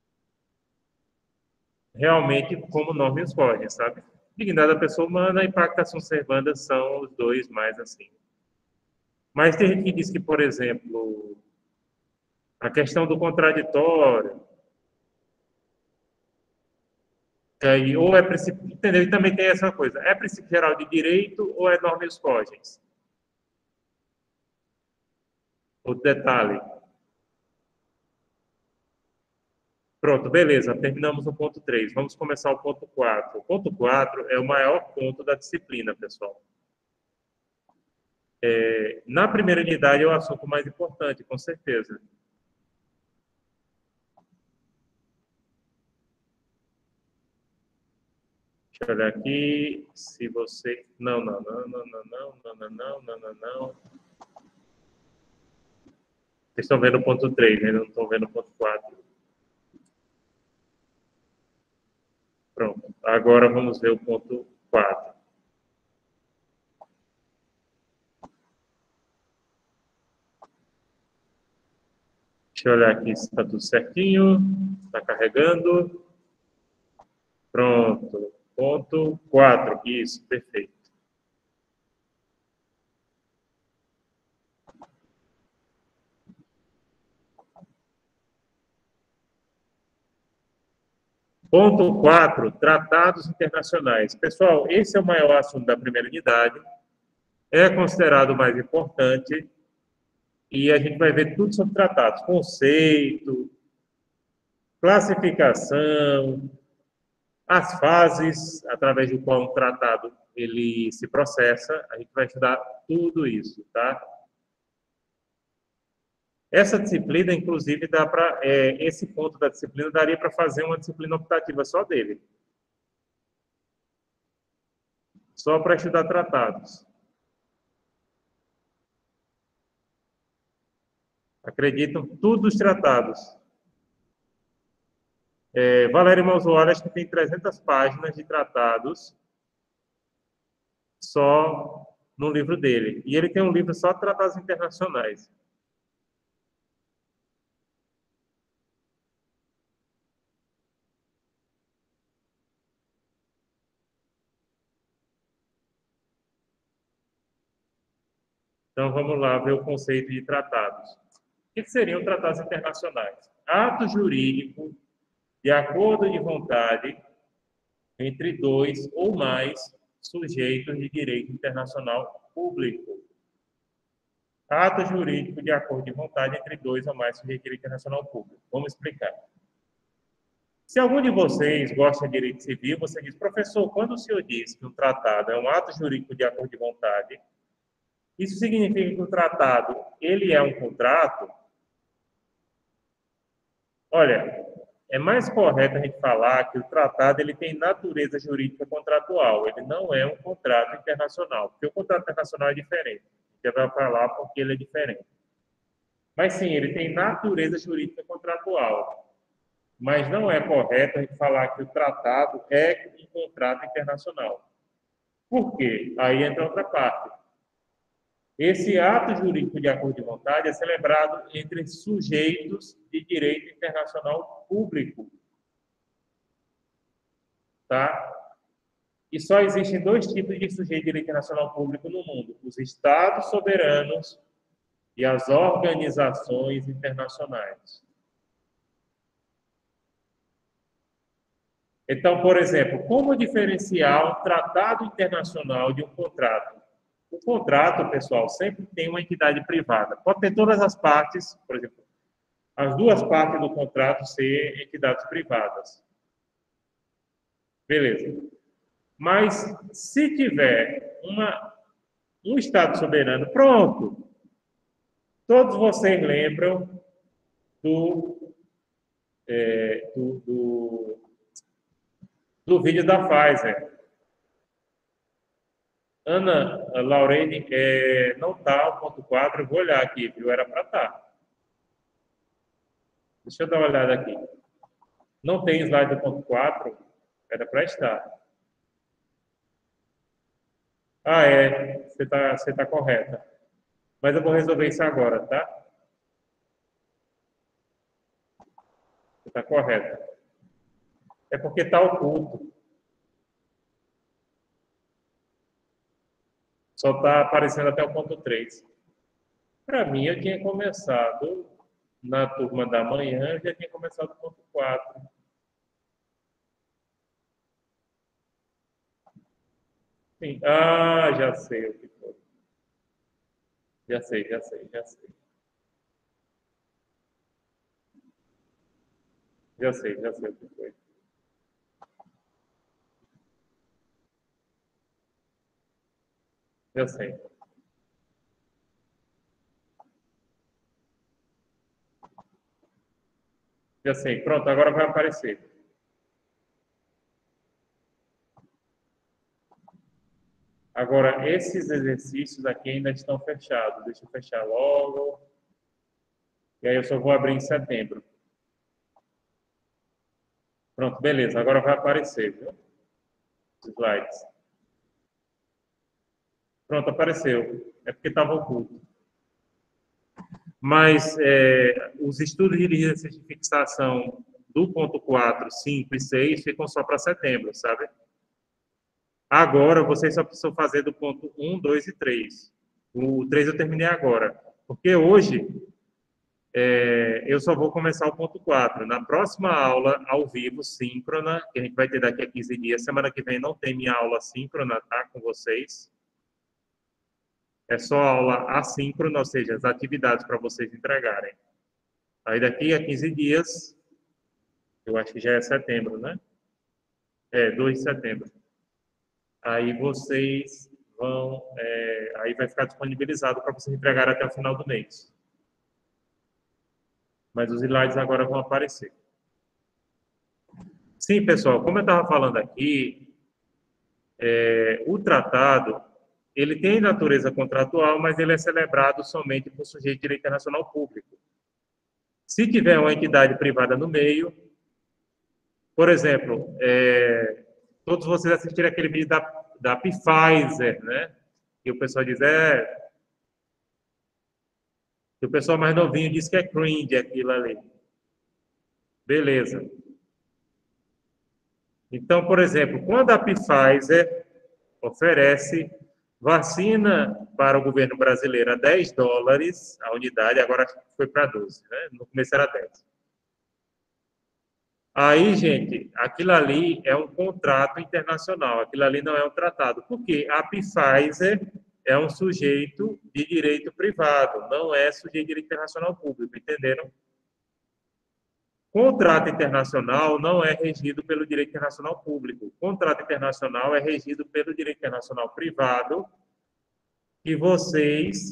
Speaker 1: realmente como norma ius cogens, sabe? Dignidade da pessoa humana e pacta sunt servanda são os dois mais assim. Mas tem gente que diz que, por exemplo, a questão do contraditório, ou é princípio, entendeu? E também tem essa coisa, é princípio geral de direito ou é norma ius cogens? O detalhe. Pronto, beleza, terminamos o ponto 3. Vamos começar o ponto 4. O ponto 4 é o maior ponto da disciplina, pessoal. Na primeira unidade é o assunto mais importante, com certeza. Deixa eu olhar aqui, se você... Não. Vocês estão vendo o ponto 3, né? Não estão vendo o ponto 4. Pronto, agora vamos ver o ponto 4. Deixa eu olhar aqui se está tudo certinho. Está carregando. Pronto. Ponto 4. Isso, perfeito. Ponto 4. Tratados internacionais. Pessoal, esse é o maior assunto da primeira unidade. É considerado o mais importante. E a gente vai ver tudo sobre tratados. Conceito, classificação, as fases através do qual um tratado ele se processa. A gente vai estudar tudo isso, tá? Essa disciplina, inclusive, dá para esse ponto da disciplina daria para fazer uma disciplina optativa só dele, só para estudar tratados. Acreditam tudo os tratados. Valério Mausoalho, acho que tem 300 páginas de tratados só no livro dele. E ele tem um livro só de tratados internacionais. Então, vamos lá ver o conceito de tratados. O que seriam tratados internacionais? Ato jurídico de acordo de vontade entre dois ou mais sujeitos de direito internacional público. Ato jurídico de acordo de vontade entre dois ou mais sujeitos de direito internacional público. Vamos explicar. Se algum de vocês gosta de direito civil, você diz, professor, quando o senhor diz que um tratado é um ato jurídico de acordo de vontade, isso significa que o tratado, ele é um contrato? Olha, é mais correto a gente falar que o tratado ele tem natureza jurídica contratual, ele não é um contrato internacional, porque o contrato internacional é diferente. A gente vai falar porque ele é diferente. Mas sim, ele tem natureza jurídica contratual. Mas não é correto a gente falar que o tratado é um contrato internacional. Por quê? Aí entra outra parte. Esse ato jurídico de acordo de vontade é celebrado entre sujeitos de direito internacional público. Tá? E só existem dois tipos de sujeito de direito internacional público no mundo: os estados soberanos e as organizações internacionais. Então, por exemplo, como diferenciar um tratado internacional de um contrato? O contrato, pessoal, sempre tem uma entidade privada. Pode ter todas as partes, por exemplo, as duas partes do contrato ser entidades privadas. Beleza. Mas, se tiver um Estado soberano, pronto. Todos vocês lembram do vídeo da Pfizer. Ana Laurene, não está o ponto 4, eu vou olhar aqui, viu? Era para estar. Deixa eu dar uma olhada aqui. Não tem slide do ponto 4, era para estar. Ah, você tá correta. Mas eu vou resolver isso agora, tá? Você está correta. É porque está oculto. Só está aparecendo até o ponto 3. Para mim, eu tinha começado na turma da manhã, eu já tinha começado o ponto 4. Sim. Ah, já sei o que foi. Já sei. Já sei o que foi. Já sei. Já sei. Pronto, agora vai aparecer. Agora, esses exercícios aqui ainda estão fechados. Deixa eu fechar logo. E aí eu só vou abrir em setembro. Pronto, beleza. Agora vai aparecer, viu? Os slides. Pronto, apareceu. É porque estava oculto. Mas os estudos de diligência de fixação do ponto 4, 5 e 6 ficam só para setembro, sabe? Agora, vocês só precisam fazer do ponto 1, 2 e 3. O 3 eu terminei agora. Porque hoje, eu só vou começar o ponto 4. Na próxima aula, ao vivo, síncrona, que a gente vai ter daqui a 15 dias. Semana que vem não tem minha aula síncrona, tá? Com vocês. É só aula assíncrona, ou seja, as atividades para vocês entregarem. Aí daqui a 15 dias, eu acho que já é setembro, né? 2 de setembro. Aí vocês vão, aí vai ficar disponibilizado para vocês entregarem até o final do mês. Mas os slides agora vão aparecer. Sim, pessoal, como eu estava falando aqui, o tratado, ele tem natureza contratual, mas ele é celebrado somente por sujeito de direito internacional público. Se tiver uma entidade privada no meio, por exemplo, todos vocês assistiram aquele vídeo da Pfizer, né? Que o pessoal diz, que o pessoal mais novinho diz que é cringe aquilo ali. Beleza. Então, por exemplo, quando a Pfizer oferece vacina para o governo brasileiro a $10 a unidade, agora foi para 12, né? No começo era 10. Aí, gente, aquilo ali é um contrato internacional, aquilo ali não é um tratado. Por quê? A Pfizer é um sujeito de direito privado, não é sujeito de direito internacional público, entenderam? Contrato internacional não é regido pelo direito internacional público. Contrato internacional é regido pelo direito internacional privado, que vocês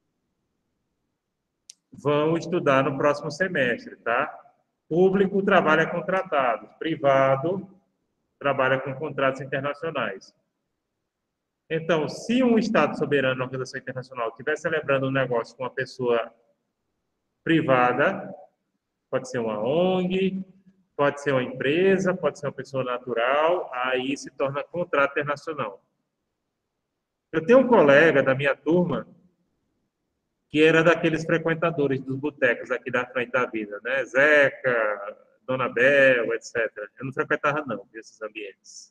Speaker 1: vão estudar no próximo semestre, tá? Público trabalha com tratados, privado trabalha com contratos internacionais. Então, se um Estado soberano, uma organização internacional, estiver celebrando um negócio com uma pessoa privada, pode ser uma ONG, pode ser uma empresa, pode ser uma pessoa natural, aí se torna contrato internacional. Eu tenho um colega da minha turma que era daqueles frequentadores dos botecos aqui da frente da vida, né? Zeca, Dona Bel, etc. Eu não frequentava, não, esses ambientes.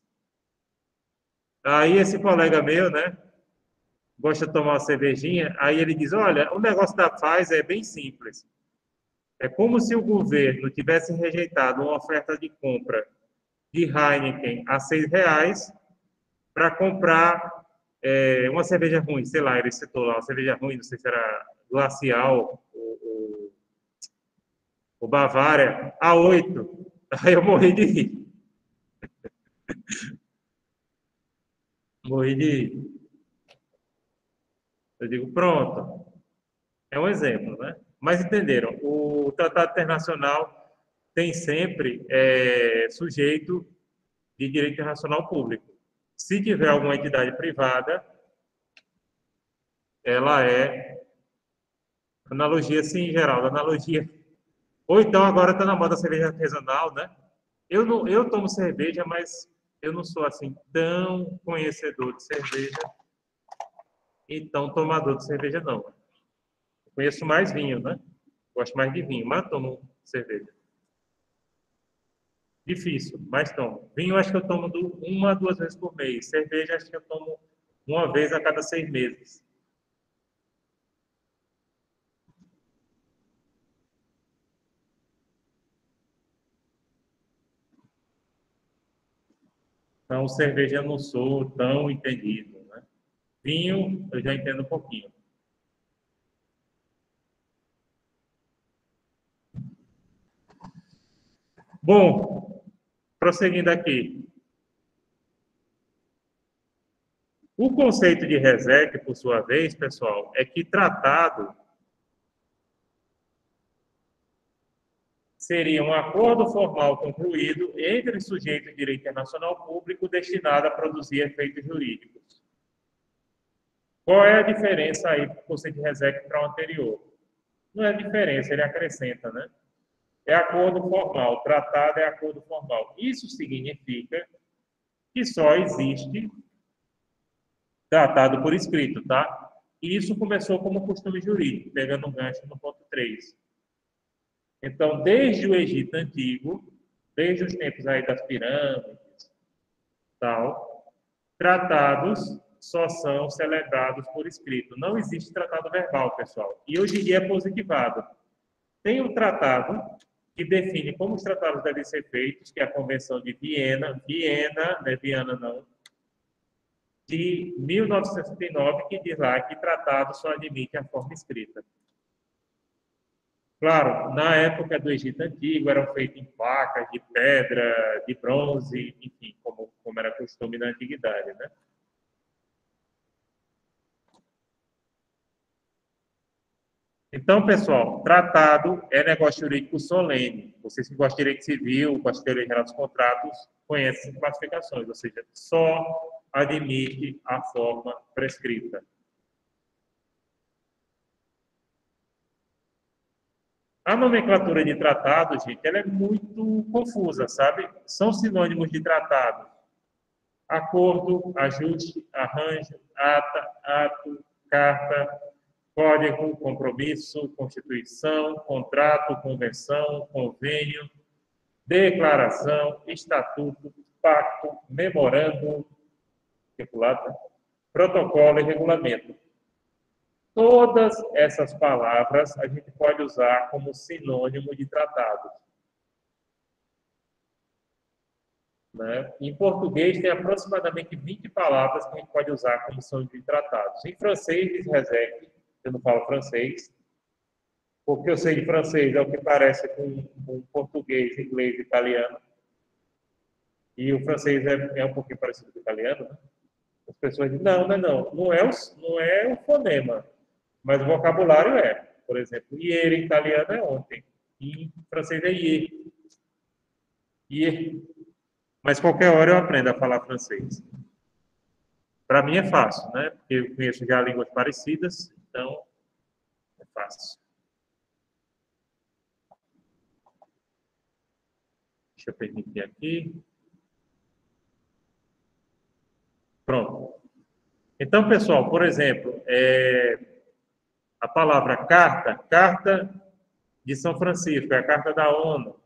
Speaker 1: Aí esse colega meu, né, gosta de tomar uma cervejinha, aí ele diz, olha, o negócio da Pfizer é bem simples. É como se o governo tivesse rejeitado uma oferta de compra de Heineken a R$ 6 para comprar uma cerveja ruim, sei lá, ele citou lá, uma cerveja ruim, não sei se era Glacial, o Bavária, a 8. Aí eu morri de rir. Morri de rir. Eu digo, pronto. É um exemplo, né? Mas entenderam, o Tratado Internacional tem sempre sujeito de direito internacional público. Se tiver alguma entidade privada, ela é analogia, sim, Geraldo, analogia. Ou então agora está na moda a cerveja artesanal, né? Eu tomo cerveja, mas eu não sou assim tão conhecedor de cerveja e tão tomador de cerveja, não. Eu conheço mais vinho, né? Gosto mais de vinho, mas tomo cerveja. Difícil, mas tomo. Vinho acho que eu tomo 1 a 2 vezes por mês. Cerveja acho que eu tomo 1 vez a cada 6 meses. Então, cerveja eu não sou tão entendido, né? Vinho eu já entendo um pouquinho. Bom, prosseguindo aqui. O conceito de RESEC, por sua vez, pessoal, é que tratado seria um acordo formal concluído entre sujeitos de direito internacional público destinado a produzir efeitos jurídicos. Qual é a diferença aí do conceito de RESEC para o anterior? Não é diferença, ele acrescenta, né? É acordo formal, tratado é acordo formal. Isso significa que só existe tratado por escrito, tá? E isso começou como costume jurídico, pegando um gancho no ponto 3. Então, desde o Egito Antigo, desde os tempos aí das pirâmides, tal, tratados só são celebrados por escrito. Não existe tratado verbal, pessoal. E hoje em dia é positivado. Tem um tratado que define como os tratados devem ser feitos, que é a Convenção de Viena, não é Viana não, de 1969, que diz lá que tratado só admite a forma escrita. Claro, na época do Egito Antigo, eram feitos em placas de pedra, de bronze, enfim, como era costume na Antiguidade, né? Então, pessoal, tratado é negócio jurídico solene. Vocês que gostam de direito civil, gostam de teoria geral dos contratos, conhecem as classificações, ou seja, só admite a forma prescrita. A nomenclatura de tratado, gente, ela é muito confusa, sabe? São sinônimos de tratado. Acordo, ajuste, arranjo, ata, ato, carta, código, compromisso, constituição, contrato, convenção, convênio, declaração, estatuto, pacto, memorando, protocolo e regulamento. Todas essas palavras a gente pode usar como sinônimo de tratado. Né? Em português, tem aproximadamente 20 palavras que a gente pode usar como sinônimo de tratados. Em francês, diz reserve, eu não falo francês, porque eu sei de francês é o que parece com português, inglês e italiano. E o francês é um pouquinho parecido com o italiano, né? As pessoas dizem, não é o fonema, mas o vocabulário é. Por exemplo, ieri em italiano é ontem, e em francês é hier. Hier. Mas qualquer hora eu aprendo a falar francês. Para mim é fácil, né? Porque eu conheço já línguas parecidas, então é fácil. Deixa eu permitir aqui. Pronto. Então, pessoal, por exemplo, a palavra carta de São Francisco, é a carta da ONU.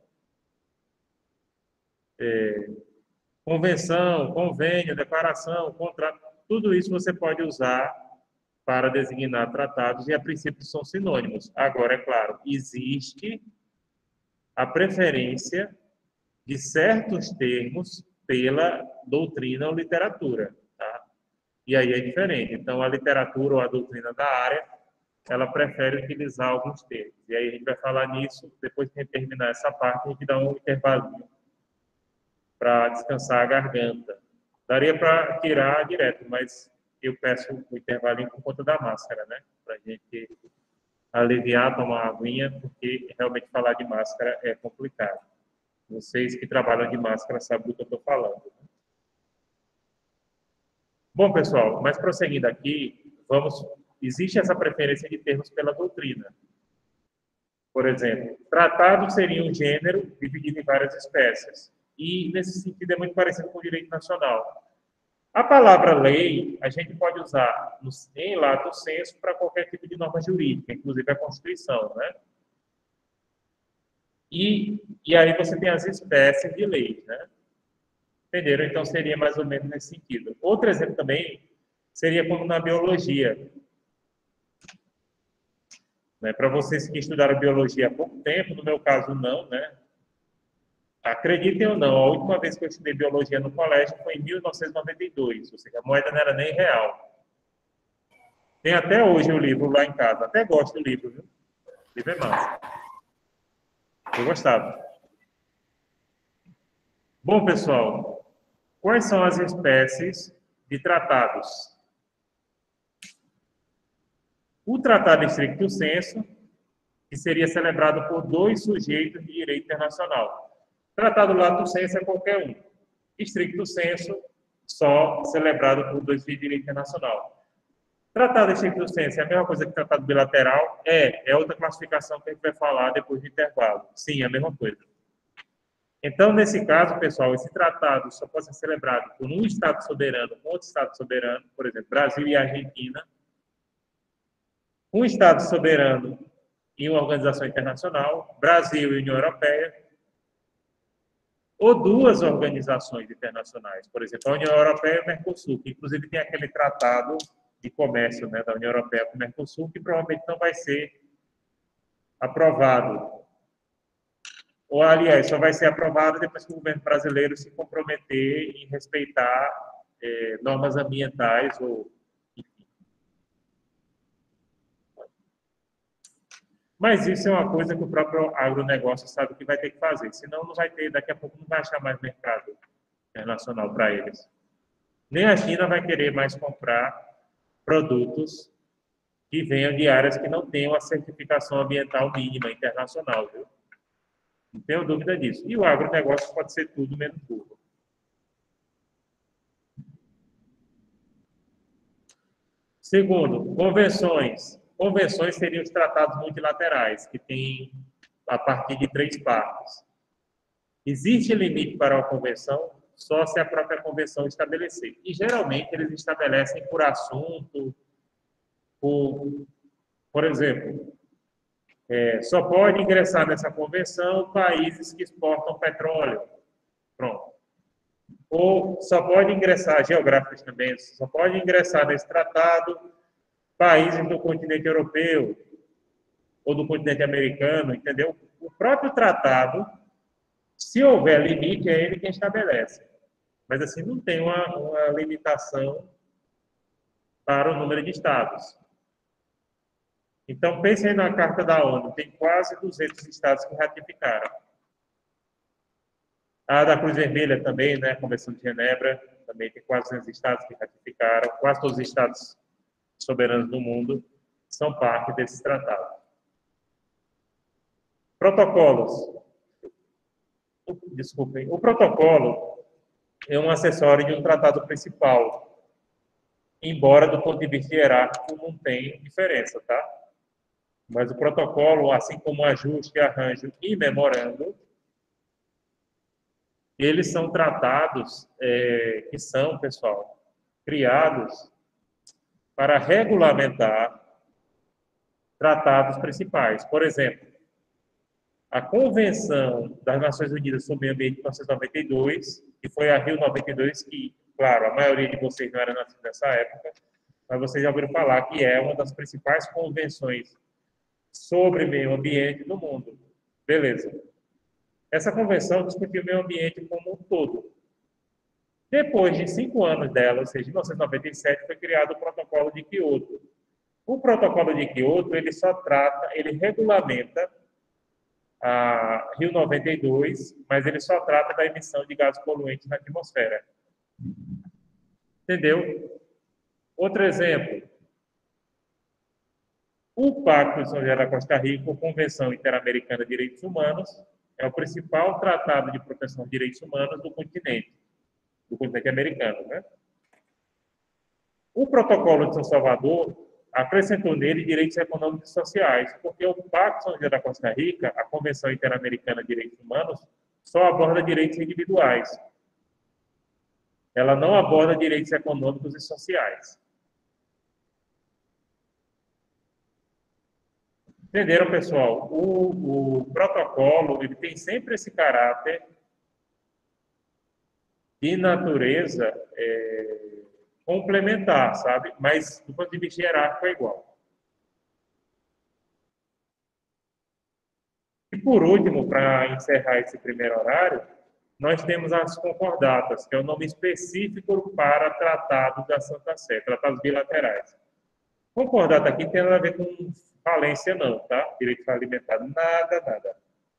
Speaker 1: Convenção, convênio, declaração, contrato, tudo isso você pode usar para designar tratados e, a princípio, são sinônimos. Agora, é claro, existe a preferência de certos termos pela doutrina ou literatura, tá? E aí é diferente. Então, a literatura ou a doutrina da área, ela prefere utilizar alguns termos. E aí a gente vai falar nisso, depois que a gente terminar essa parte, a gente dá um intervalinho para descansar a garganta. Daria para tirar direto, mas eu peço o intervalinho por conta da máscara, né? Para a gente aliviar, tomar uma aguinha, porque realmente falar de máscara é complicado. Vocês que trabalham de máscara sabem do que eu estou falando. Bom, pessoal, mas prosseguindo aqui, existe essa preferência de termos pela doutrina. Por exemplo, tratado seria um gênero dividido em várias espécies. E, nesse sentido, é muito parecido com o direito nacional. A palavra lei, a gente pode usar em lato sensu para qualquer tipo de norma jurídica, inclusive a Constituição, né? E aí você tem as espécies de leis, né? Entenderam? Então, seria mais ou menos nesse sentido. Outro exemplo também seria como na biologia. Né? Para vocês que estudaram biologia há pouco tempo, no meu caso não, né? Acreditem ou não, a última vez que eu estudei biologia no colégio foi em 1992, ou seja, a moeda não era nem real. Tem até hoje o livro lá em casa, até gosto do livro, viu? O livro é massa. Eu gostava. Bom, pessoal, quais são as espécies de tratados? O tratado stricto sensu, que seria celebrado por 2 sujeitos de direito internacional. Tratado lato sensu é qualquer um. Stricto sensu, só celebrado por 2 sujeitos de direito internacional. Tratado stricto sensu é a mesma coisa que tratado bilateral? É outra classificação que a gente vai falar depois do intervalo. Sim, é a mesma coisa. Então, nesse caso, pessoal, esse tratado só pode ser celebrado por um Estado soberano com outro Estado soberano, por exemplo, Brasil e Argentina, um Estado soberano e uma organização internacional, Brasil e União Europeia, ou 2 organizações internacionais, por exemplo, a União Europeia e o Mercosul, que inclusive tem aquele tratado de comércio, né, da União Europeia com o Mercosul, que provavelmente não vai ser aprovado. Ou, aliás, só vai ser aprovado depois que o governo brasileiro se comprometer em respeitar normas ambientais ou enfim. Mas isso é uma coisa que o próprio agronegócio sabe que vai ter que fazer, senão não vai ter, daqui a pouco não vai achar mais mercado internacional para eles. Nem a China vai querer mais comprar produtos que venham de áreas que não tenham a certificação ambiental mínima internacional, viu? Não tenho dúvida disso. E o agronegócio pode ser tudo menos burro. Segundo, convenções. Convenções seriam os tratados multilaterais, que têm a partir de 3 partes. Existe limite para uma convenção só se a própria convenção estabelecer. E, geralmente, eles estabelecem por assunto, por exemplo, só pode ingressar nessa convenção países que exportam petróleo. Pronto. Ou só pode ingressar, geográficos também, só pode ingressar nesse tratado países do continente europeu ou do continente americano, entendeu? O próprio tratado, se houver limite, é ele quem estabelece. Mas, assim, não tem uma limitação para o número de estados. Então, pense aí na Carta da ONU, tem quase 200 estados que ratificaram. A da Cruz Vermelha também, né, a Convenção de Genebra, também tem quase 200 estados que ratificaram. Quase todos os estados soberanos do mundo são parte desse tratado. Protocolos. Desculpem. O protocolo é um acessório de um tratado principal, embora do ponto de vista hierárquico não tem diferença, tá? Mas o protocolo, assim como o ajuste, arranjo e memorando, eles são tratados que são, pessoal, criados para regulamentar tratados principais. Por exemplo, a Convenção das Nações Unidas sobre o Meio Ambiente de 1992, que foi a Rio 92, que, claro, a maioria de vocês não era nascida nessa época, mas vocês já ouviram falar que é uma das principais convenções sobre meio ambiente no mundo. Beleza. Essa convenção discutiu o meio ambiente como um todo. Depois de 5 anos dela, ou seja, em 1997, foi criado o Protocolo de Quioto. O Protocolo de Quioto, ele regulamenta a Rio 92, mas ele só trata da emissão de gases poluentes na atmosfera. Entendeu? Outro exemplo. O Pacto de São José da Costa Rica, a Convenção Interamericana de Direitos Humanos, é o principal tratado de proteção de direitos humanos do continente americano, né? O Protocolo de São Salvador acrescentou nele direitos econômicos e sociais, porque o Pacto de São José da Costa Rica, a Convenção Interamericana de Direitos Humanos, só aborda direitos individuais. Ela não aborda direitos econômicos e sociais. Entenderam, pessoal? O protocolo ele tem sempre esse caráter de natureza complementar, sabe? Mas, do ponto de vista hierárquico, é igual. E, por último, para encerrar esse primeiro horário, nós temos as concordatas, que é o nome específico para tratados da Santa Sé, tratados bilaterais. Concordata aqui não tem nada a ver com falência, não, tá? Direito alimentar, nada.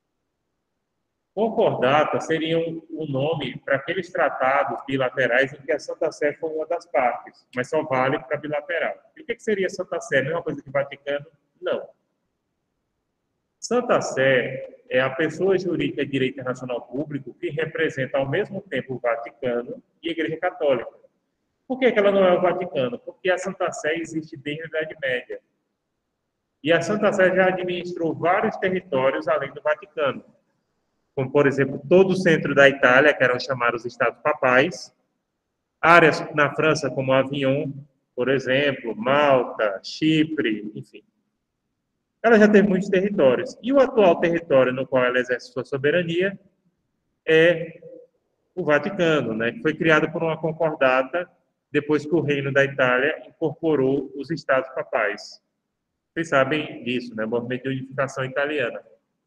Speaker 1: Concordata seria um nome para aqueles tratados bilaterais em que a Santa Sé foi uma das partes, mas só vale para bilateral. E o que seria Santa Sé? A mesma coisa que Vaticano? Não. Santa Sé é a pessoa jurídica de direito internacional público que representa ao mesmo tempo o Vaticano e a Igreja Católica. Por que ela não é o Vaticano? Porque a Santa Sé existe desde a Idade Média. E a Santa Sé já administrou vários territórios além do Vaticano, como, por exemplo, todo o centro da Itália, que eram chamados Estados Papais, áreas na França, como Avignon, por exemplo, Malta, Chipre, enfim. Ela já teve muitos territórios. E o atual território no qual ela exerce sua soberania é o Vaticano, né, que foi criado por uma concordata depois que o Reino da Itália incorporou os Estados Papais. Vocês sabem disso, né? O movimento de unificação italiana.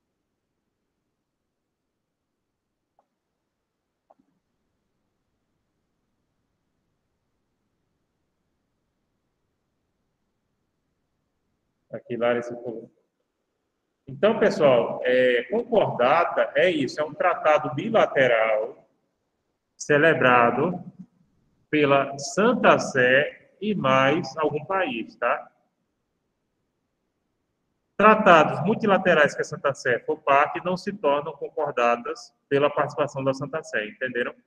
Speaker 1: Aqui, lá, esse povo. Então, pessoal, concordata é isso, é um tratado bilateral celebrado pela Santa Sé e mais algum país, tá? Tratados multilaterais que a Santa Sé for parte não se tornam concordatas pela participação da Santa Sé, entenderam?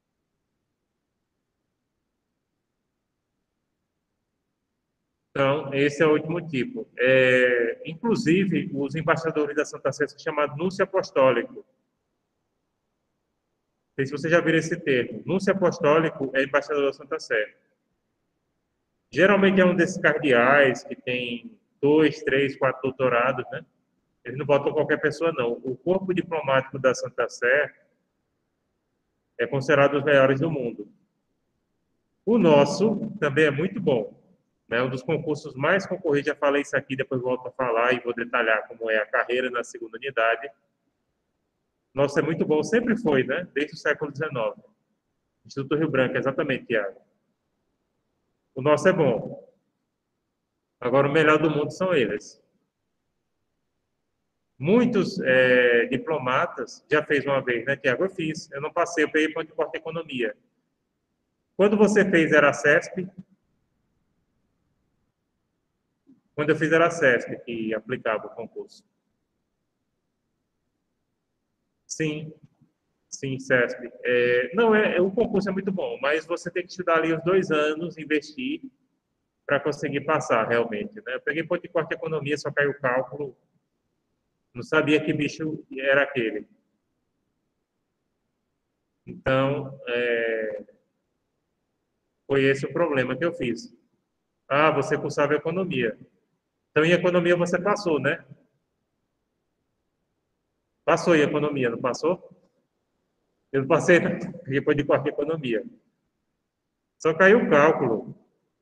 Speaker 1: Então, Não, esse é o último tipo. Inclusive, os embaixadores da Santa Sé são chamados núncio apostólico. Não sei se você já viu esse termo. Núncio apostólico é embaixador da Santa Sé. Geralmente é um desses cardeais que tem 2, 3, 4 doutorados, né? Eles não botam qualquer pessoa, não. O corpo diplomático da Santa Sé é considerado os melhores do mundo. O nosso também é muito bom. É um dos concursos mais concorridos. Já falei isso aqui, depois volto a falar e vou detalhar como é a carreira na segunda unidade. Nosso é muito bom, sempre foi, né? Desde o século XIX. Instituto Rio Branco, exatamente, Tiago. O nosso é bom. Agora, o melhor do mundo são eles. Muitos diplomatas já fez uma vez, né, Tiago? Eu fiz. Eu não passei, eu peguei ponto de corte economia. Quando você fez, era a CESP. Quando eu fiz, era a CESP que aplicava o concurso. Sim, sim, CESP. Não, o concurso é muito bom, mas você tem que estudar ali os 2 anos, investir, para conseguir passar, realmente. Né? Eu peguei ponto de corte economia, só caiu o cálculo. Não sabia que bicho era aquele. Então, foi esse o problema que eu fiz. Ah, você cursava economia. Então, em economia você passou, né? Passou em economia, não passou? Eu não passei, não. Depois de corte economia. Só caiu o cálculo.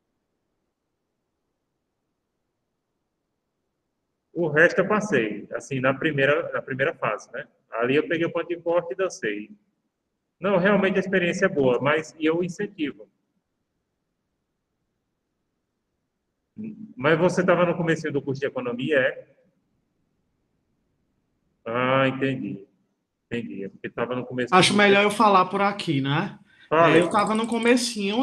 Speaker 1: O resto eu passei, assim, na primeira fase, né? Ali eu peguei o ponto de corte e dancei. Não, realmente a experiência é boa, mas eu incentivo. Mas você estava no começo do curso de economia, é? Ah, entendi. Entendi. É porque estava no começo do
Speaker 5: Acho
Speaker 1: curso de...
Speaker 5: melhor eu falar por aqui, né?
Speaker 1: Fale.
Speaker 5: Eu estava no comecinho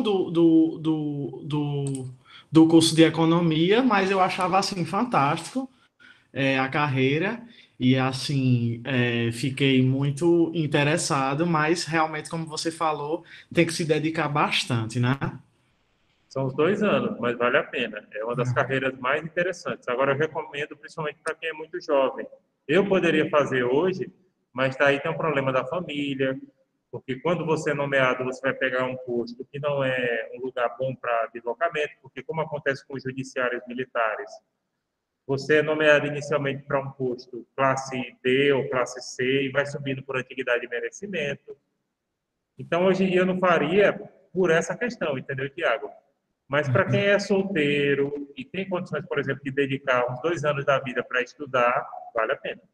Speaker 5: do curso de economia, mas eu achava assim fantástico a carreira e assim fiquei muito interessado, mas realmente, como você falou, tem que se dedicar bastante, né?
Speaker 1: São os 2 anos, mas vale a pena. É uma das carreiras mais interessantes. Agora, eu recomendo principalmente para quem é muito jovem. Eu poderia fazer hoje, mas daí tem um problema da família, porque quando você é nomeado, você vai pegar um posto que não é um lugar bom para deslocamento, porque como acontece com os judiciários militares, você é nomeado inicialmente para um posto classe D ou classe C e vai subindo por antiguidade e merecimento. Então, hoje em dia, eu não faria por essa questão, entendeu, Tiago? Mas para quem é solteiro e tem condições, por exemplo, de dedicar uns 2 anos da vida para estudar, vale a pena.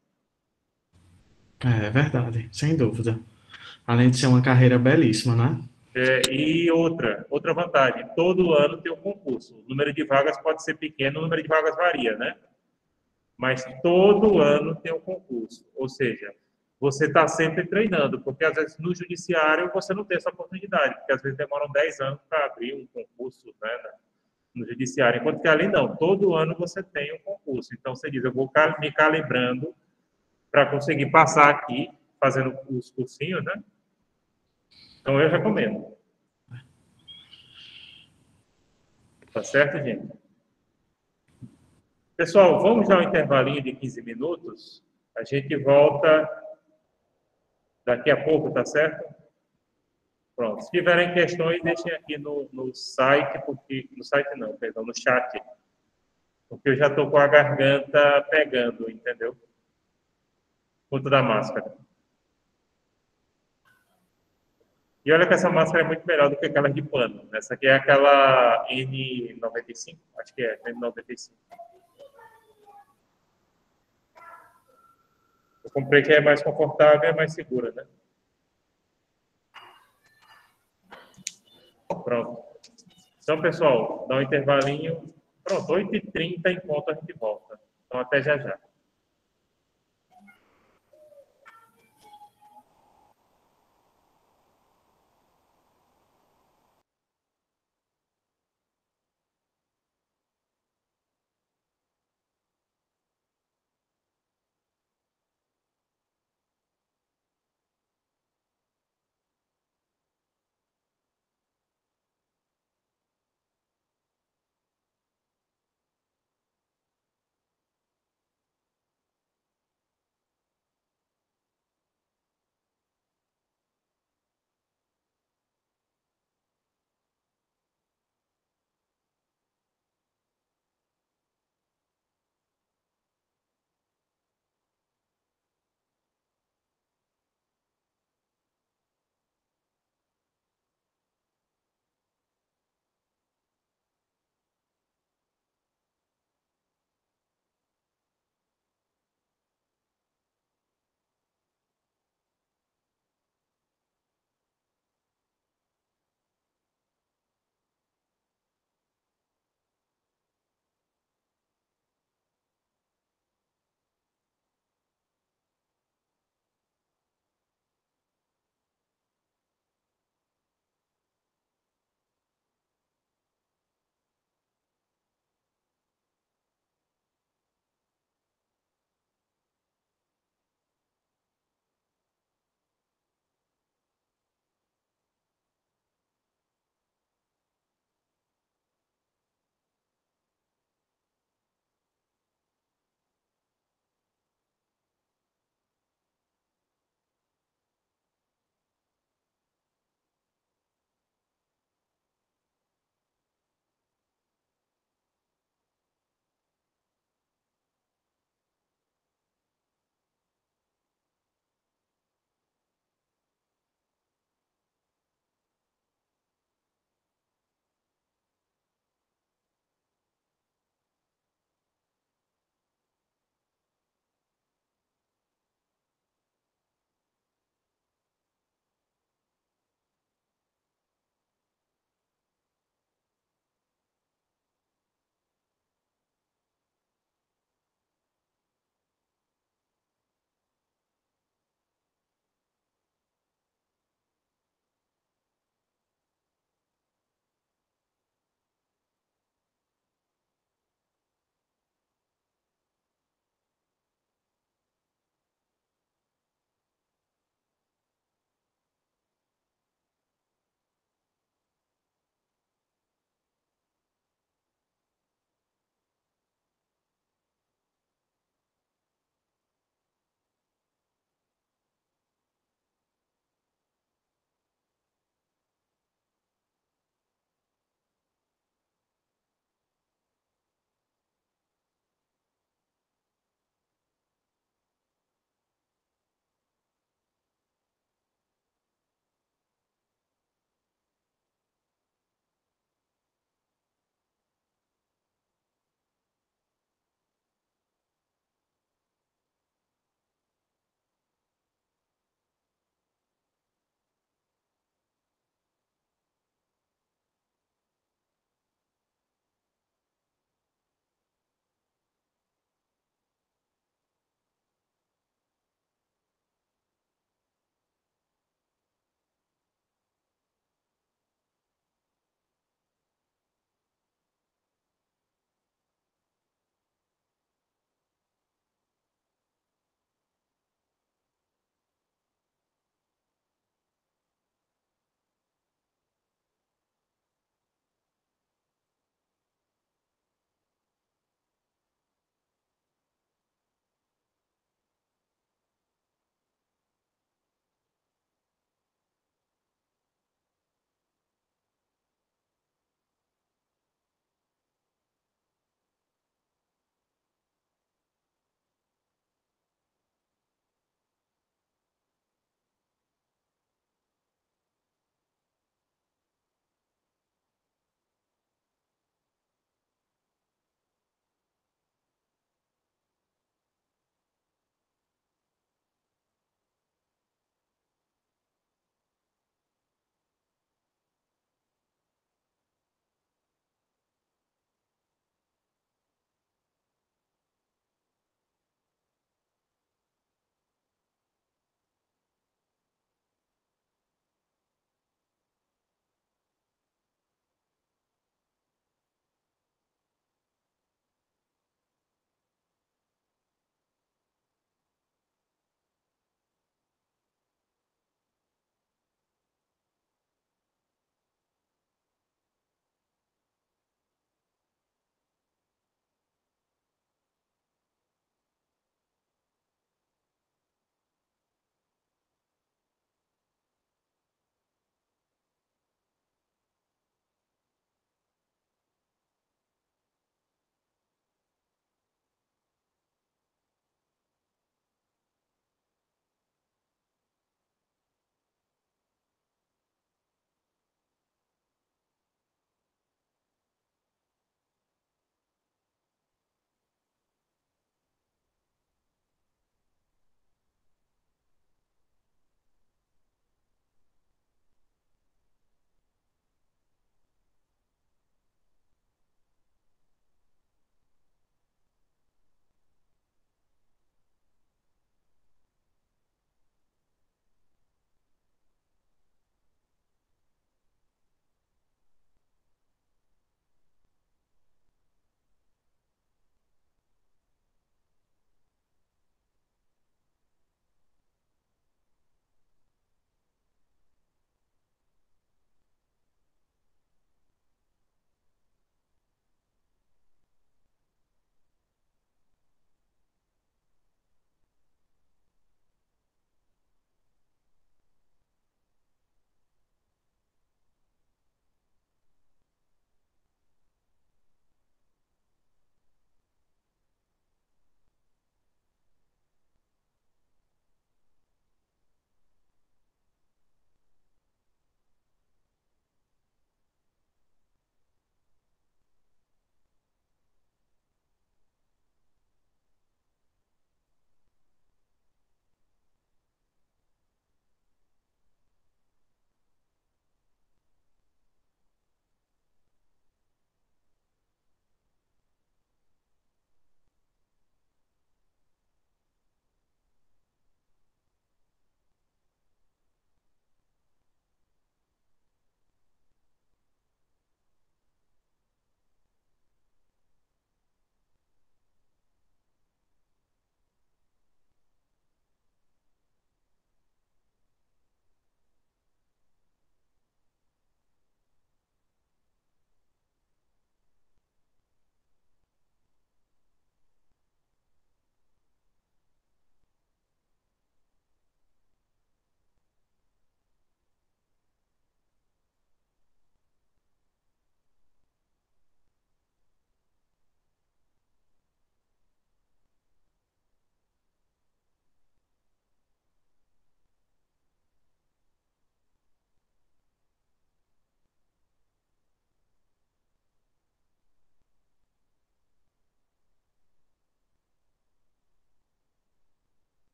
Speaker 5: É verdade, sem dúvida. Além de ser uma carreira belíssima, né?
Speaker 1: E outra vantagem, todo ano tem um concurso. O número de vagas pode ser pequeno, o número de vagas varia, né? Mas todo ano tem um concurso. Ou seja, você está sempre treinando, porque às vezes no judiciário você não tem essa oportunidade, porque às vezes demoram 10 anos para abrir um concurso, né, no judiciário, enquanto que ali não, todo ano você tem um concurso. Então você diz, eu vou me calibrando para conseguir passar aqui, fazendo os cursinhos, né? Então eu recomendo. Tá certo, gente? Pessoal, vamos dar um intervalinho de 15 minutos. A gente volta daqui a pouco, tá certo? Pronto. Se tiverem questões, deixem aqui no site, porque no site não, perdão, no chat, porque eu já estou com a garganta pegando, entendeu? Por conta da máscara. E olha que essa máscara é muito melhor do que aquela de pano. Essa aqui é aquela N95, acho que é N95. Eu comprei que é mais confortável e é mais segura, né? Pronto. Então, pessoal, dá um intervalinho. Pronto, 8h30 em ponto a gente volta. Então, até já já.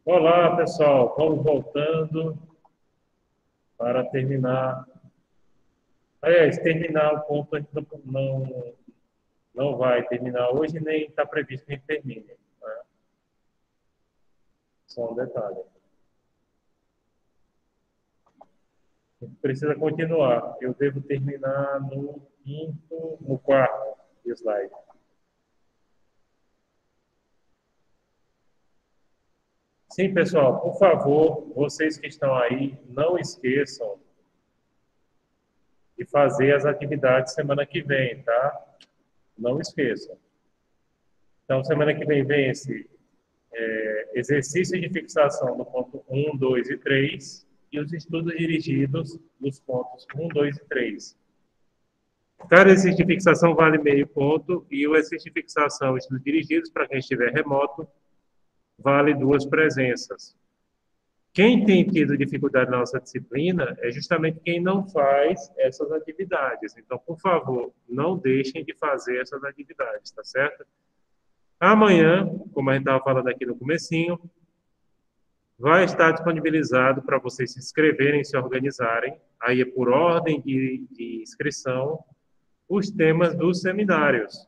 Speaker 1: Olá, pessoal. Vamos voltando para terminar. Aliás, terminar o ponto a gente não vai terminar hoje, nem está previsto que a gente termine. Né? Só um detalhe. A gente precisa continuar. Eu devo terminar no quarto slide. Sim, pessoal, por favor, vocês que estão aí, não esqueçam de fazer as atividades semana que vem, tá? Não esqueçam. Então, semana que vem esse exercício de fixação do ponto 1, 2 e 3 e os estudos dirigidos dos pontos 1, 2 e 3. Cada exercício de fixação vale meio ponto e o exercício de fixação e estudos dirigidos, para quem estiver remoto, vale 2 presenças. Quem tem tido dificuldade na nossa disciplina é justamente quem não faz essas atividades. Então, por favor, não deixem de fazer essas atividades, tá certo? Amanhã, como a gente estava falando aqui no comecinho, vai estar disponibilizado para vocês se inscreverem, se organizarem, aí é por ordem de inscrição, os temas dos seminários.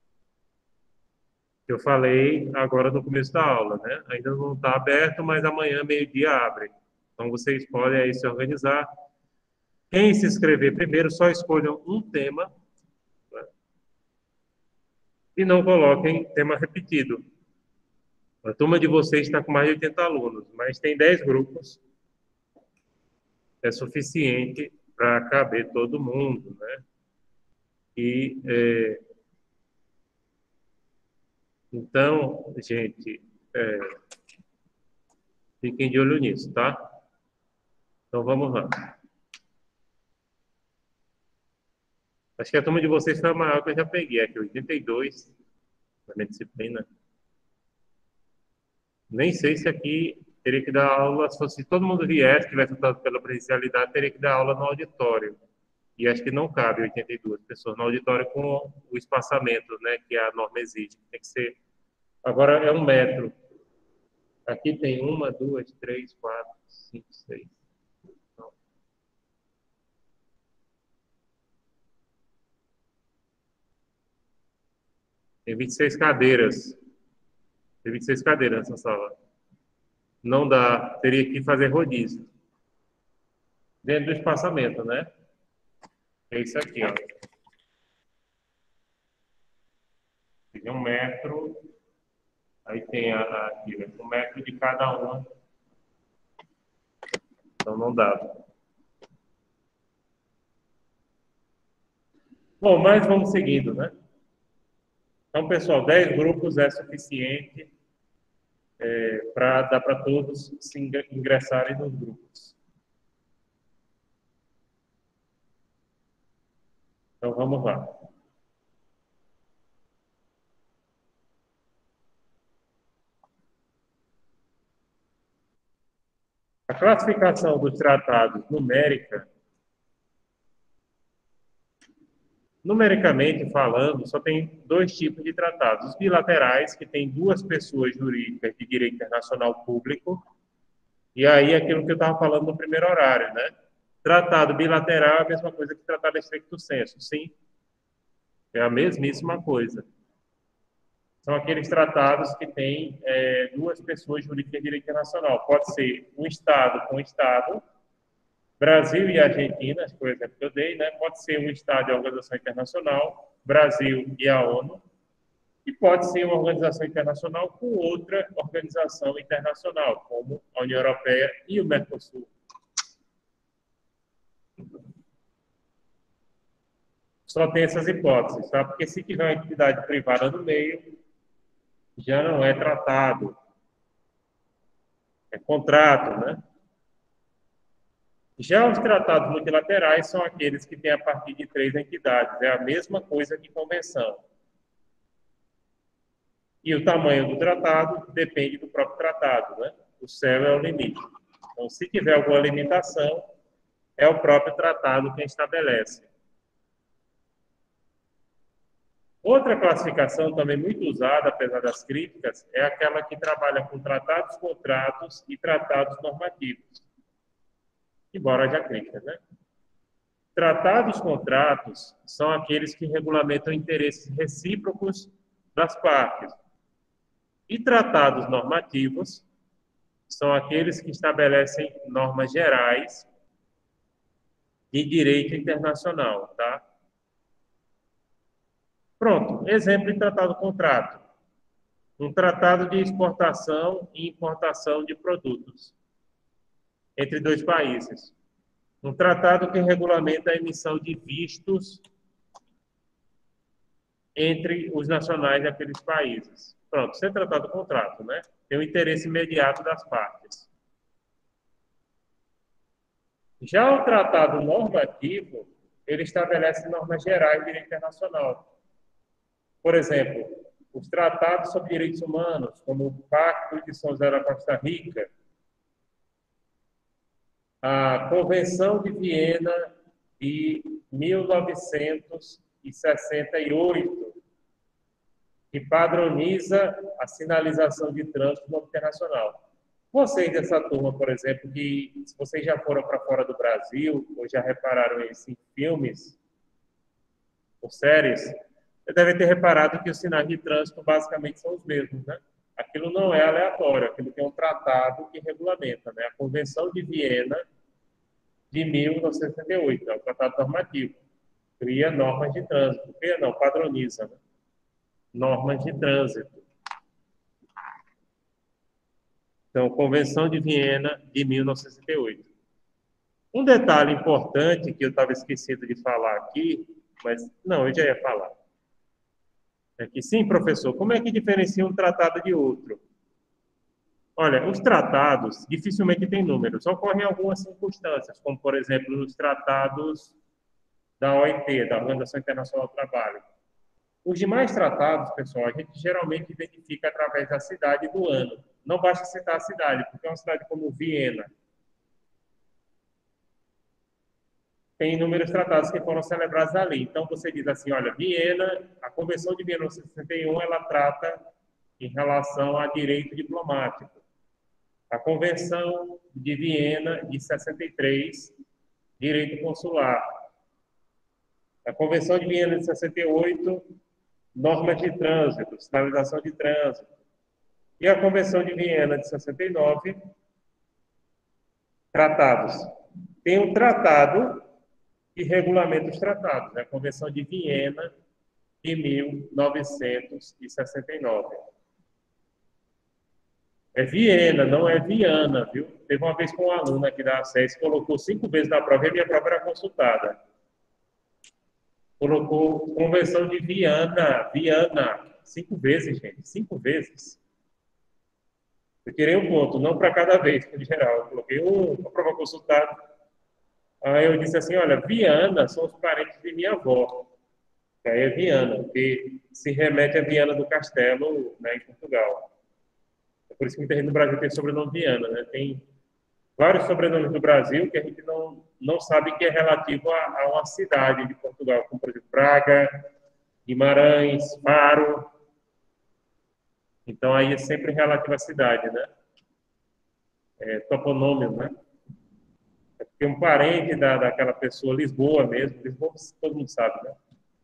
Speaker 1: Eu falei agora no começo da aula, né? Ainda não está aberto, mas amanhã, meio-dia, abre. Então, vocês podem aí se organizar. Quem se inscrever primeiro, só escolham um tema, né? E não coloquem tema repetido. A turma de vocês está com mais de 80 alunos, mas tem 10 grupos. É suficiente para caber todo mundo, né? E, então, gente, fiquem de olho nisso, tá? Então, vamos lá. Acho que a turma de vocês foi a maior que eu já peguei, aqui 82, na minha disciplina. Nem sei se aqui teria que dar aula, se todo mundo viesse, tivesse optado pela presencialidade, teria que dar aula no auditório. E acho que não cabe 82 pessoas no auditório com o espaçamento, né, que a norma exige. Tem que ser... Agora é 1 metro. Aqui tem 1, 2, 3, 4, 5, 6. Tem 26 cadeiras. Tem 26 cadeiras nessa sala. Não dá, teria que fazer rodízio. Dentro do espaçamento, né? É isso aqui, ó. Tem 1 metro. Aí tem aqui, 1 metro de cada uma. Então não dá. Bom, mas vamos seguindo, né? Então, pessoal, 10 grupos é suficiente para dar para todos se ingressarem nos grupos. Então, vamos lá. A classificação dos tratados numericamente falando, só tem 2 tipos de tratados. Os bilaterais, que tem 2 pessoas jurídicas de direito internacional público, e aí aquilo que eu estava falando no primeiro horário, né? Tratado bilateral é a mesma coisa que tratado stricto sensu, sim. É a mesmíssima coisa. São aqueles tratados que têm 2 pessoas jurídicas de direito internacional. Pode ser um Estado com Estado, Brasil e Argentina, por exemplo, que eu dei, né? Pode ser um Estado e a organização internacional, Brasil e a ONU, e pode ser uma organização internacional com outra organização internacional, como a União Europeia e o Mercosul. Só tem essas hipóteses, tá? Porque se tiver uma entidade privada no meio, já não é tratado, é contrato, né? Já os tratados multilaterais são aqueles que têm a partir de 3 entidades, é a mesma coisa que convenção. E o tamanho do tratado depende do próprio tratado, né? O céu é o limite. Então, se tiver alguma limitação, é o próprio tratado quem estabelece. Outra classificação também muito usada, apesar das críticas, é aquela que trabalha com tratados, contratos e tratados normativos. Embora haja críticas, né? Tratados, contratos são aqueles que regulamentam interesses recíprocos das partes. E tratados normativos são aqueles que estabelecem normas gerais de direito internacional, tá? Pronto, exemplo de tratado-contrato. Um tratado de exportação e importação de produtos entre dois países. Um tratado que regulamenta a emissão de vistos entre os nacionais daqueles países. Pronto, isso é tratado-contrato, né? Tem o interesse imediato das partes. Já o tratado normativo, ele estabelece normas gerais de direito internacional. Por exemplo, os tratados sobre direitos humanos, como o Pacto de São José da Costa Rica, a Convenção de Viena de 1968, que padroniza a sinalização de trânsito no internacional. Vocês dessa turma, por exemplo, que se vocês já foram para fora do Brasil, ou já repararam isso em filmes ou séries, você deve ter reparado que os sinais de trânsito basicamente são os mesmos, né? Aquilo não é aleatório, aquilo tem um tratado que regulamenta, né? A Convenção de Viena de 1968, é um tratado normativo. Cria normas de trânsito. Cria não, padroniza, né? Normas de trânsito. Então, Convenção de Viena de 1968. Um detalhe importante que eu estava esquecido de falar aqui, mas não, eu já ia falar. É que, sim, professor, como é que diferencia um tratado de outro? Olha, os tratados dificilmente têm números. Ocorrem algumas circunstâncias, como, por exemplo, nos tratados da OIT, da Organização Internacional do Trabalho. Os demais tratados, pessoal, a gente geralmente identifica através da cidade do ano. Não basta citar a cidade, porque uma cidade como Viena tem inúmeros tratados que foram celebrados ali. Então, você diz assim, olha, Viena, a Convenção de Viena de 1961, ela trata em relação a direito diplomático. A Convenção de Viena de 63, direito consular. A Convenção de Viena de 68, normas de trânsito, sinalização de trânsito. E a Convenção de Viena de 69, tratados. Tem um tratado que regulamenta os tratados, né? A Convenção de Viena de 1969. É Viena, não é Viana, viu? Teve uma vez com um aluno aqui da SES, colocou 5 vezes na prova e a minha prova era consultada. Colocou Convenção de Viana, 5 vezes, gente, 5 vezes. Eu tirei um ponto, não para cada vez, em geral. Eu coloquei uma prova consultada. Aí eu disse assim, olha, Viana são os parentes de minha avó. Aí é Viana, que se remete a Viana do Castelo, né, em Portugal. É por isso que muita gente no Brasil tem sobrenome Viana, né? Tem vários sobrenomes do Brasil que a gente não sabe que é relativo a uma cidade de Portugal, como, por exemplo, Braga, Guimarães, Faro. Então, aí é sempre relativo à cidade, né? É toponômio, né? É porque um parente daquela pessoa, Lisboa mesmo, Lisboa todo mundo sabe, né?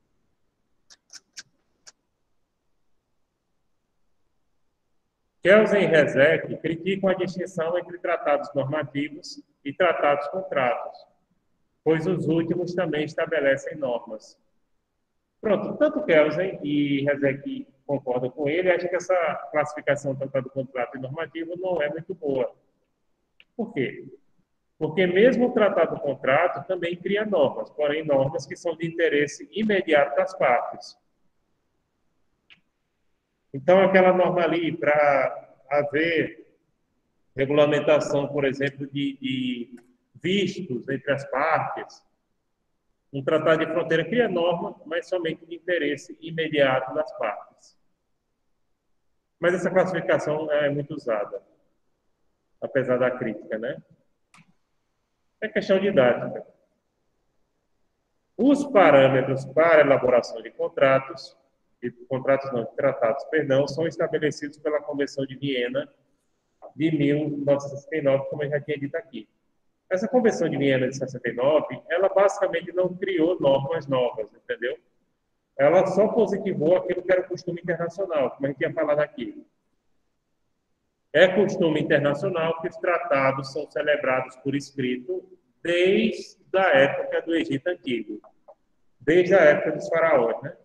Speaker 1: Kelsen e Rezek criticam a distinção entre tratados normativos e tratados contratos, pois os últimos também estabelecem normas. Pronto, tanto Kelsen e Rezek concordam com ele, acham que essa classificação tratado contrato e normativo não é muito boa. Por quê? Porque mesmo o tratado-contrato também cria normas, porém normas que são de interesse imediato das partes. Então, aquela norma ali, para haver regulamentação, por exemplo, de vistos entre as partes, um tratado de fronteira cria norma, mas somente de interesse imediato das partes. Mas essa classificação é muito usada, apesar da crítica, né? É questão didática. Os parâmetros para elaboração de contratos de contratos não, de tratados, perdão, são estabelecidos pela Convenção de Viena de 1969, como eu já tinha dito aqui. Essa Convenção de Viena de 69, ela basicamente não criou normas novas, entendeu? Ela só positivou aquilo que era costume internacional, como a gente tinha falado aqui. É costume internacional que os tratados são celebrados por escrito desde a época do Egito Antigo, desde a época dos faraós, né?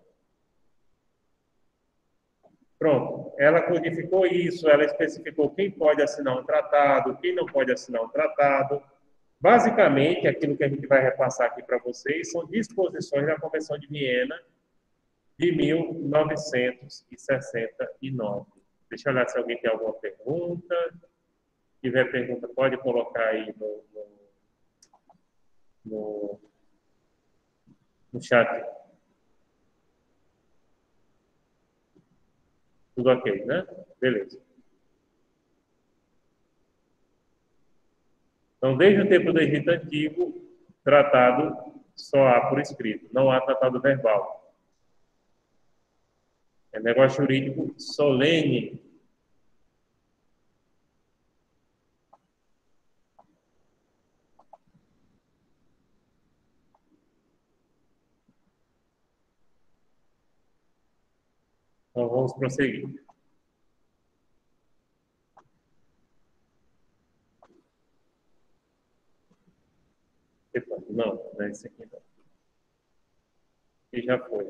Speaker 1: Pronto, ela codificou isso, ela especificou quem pode assinar um tratado, quem não pode assinar um tratado. Basicamente, aquilo que a gente vai repassar aqui para vocês são disposições da Convenção de Viena de 1969. Deixa eu olhar se alguém tem alguma pergunta. Se tiver pergunta, pode colocar aí no chat. Tudo ok, né? Beleza. Então, desde o tempo do Egito Antigo, tratado só há por escrito, não há tratado verbal. É negócio jurídico solene. Então, vamos prosseguir. Epa, não, não é esse aqui não. E já foi.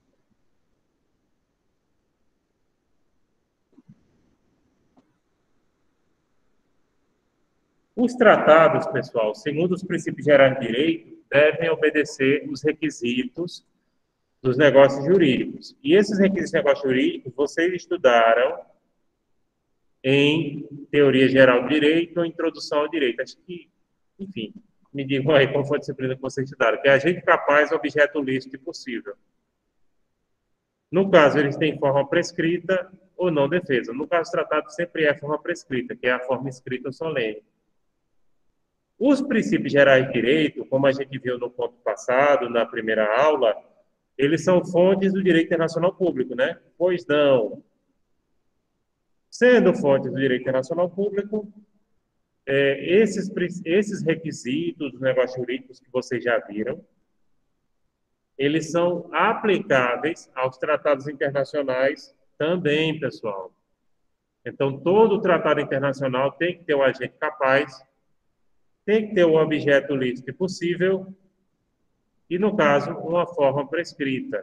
Speaker 1: Os tratados, pessoal, segundo os princípios gerais de direito, devem obedecer os requisitos dos negócios jurídicos. E esses requisitos de negócios jurídicos, vocês estudaram em Teoria Geral do Direito ou Introdução ao Direito. Acho que, enfim, me digam aí qual foi a disciplina que vocês estudaram, que é agente capaz, objeto lícito e possível. No caso, eles têm forma prescrita ou não defesa. No caso, o tratado sempre é forma prescrita, que é a forma escrita ou solene. Os princípios gerais de direito, como a gente viu no ponto passado, na primeira aula, eles são fontes do direito internacional público, né? Pois não. Sendo fontes do direito internacional público, esses requisitos dos negócios jurídicos que vocês já viram, eles são aplicáveis aos tratados internacionais também, pessoal. Então, todo tratado internacional tem que ter um agente capaz, tem que ter um objeto lícito e possível, e, no caso, uma forma prescrita.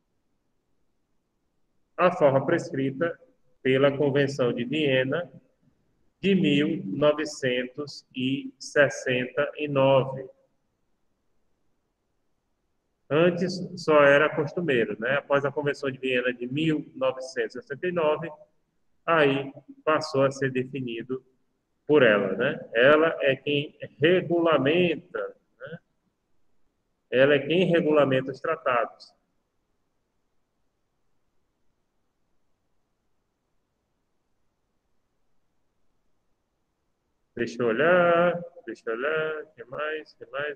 Speaker 1: A forma prescrita pela Convenção de Viena de 1969. Antes só era costumeiro, né? Após a Convenção de Viena de 1969, aí passou a ser definido por ela, né? Ela é quem regulamenta, né? Ela é quem regulamenta os tratados. Deixa eu olhar, o que mais?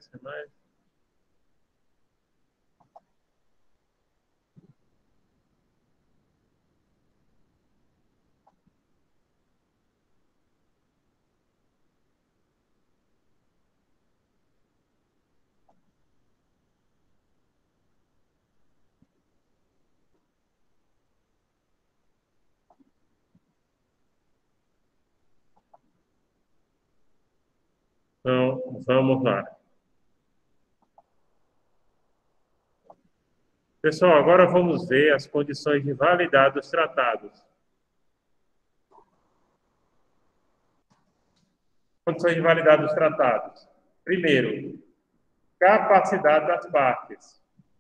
Speaker 1: Então, vamos lá. Pessoal, agora vamos ver as condições de validade dos tratados. Condições de validade dos tratados. Primeiro, capacidade das partes.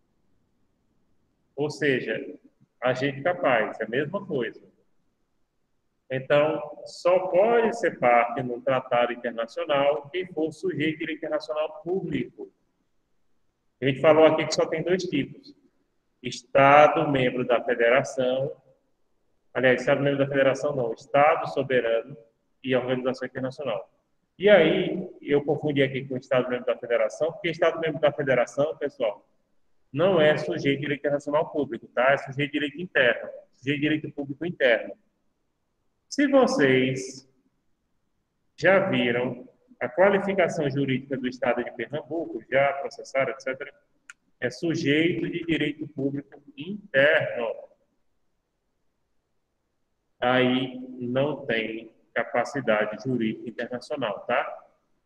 Speaker 1: Ou seja, agente capaz, é a mesma coisa. Então, só pode ser parte num tratado internacional quem for sujeito de direito internacional público. A gente falou aqui que só tem dois tipos. Estado membro da federação, aliás, Estado membro da federação não, Estado soberano e organização internacional. E aí, eu confundi aqui com o Estado membro da federação, porque Estado membro da federação, pessoal, não é sujeito de direito internacional público, tá? É sujeito de direito interno, sujeito de direito público interno. Se vocês já viram a qualificação jurídica do Estado de Pernambuco, já processaram, etc., é sujeito de direito público interno. Aí não tem capacidade jurídica internacional, tá?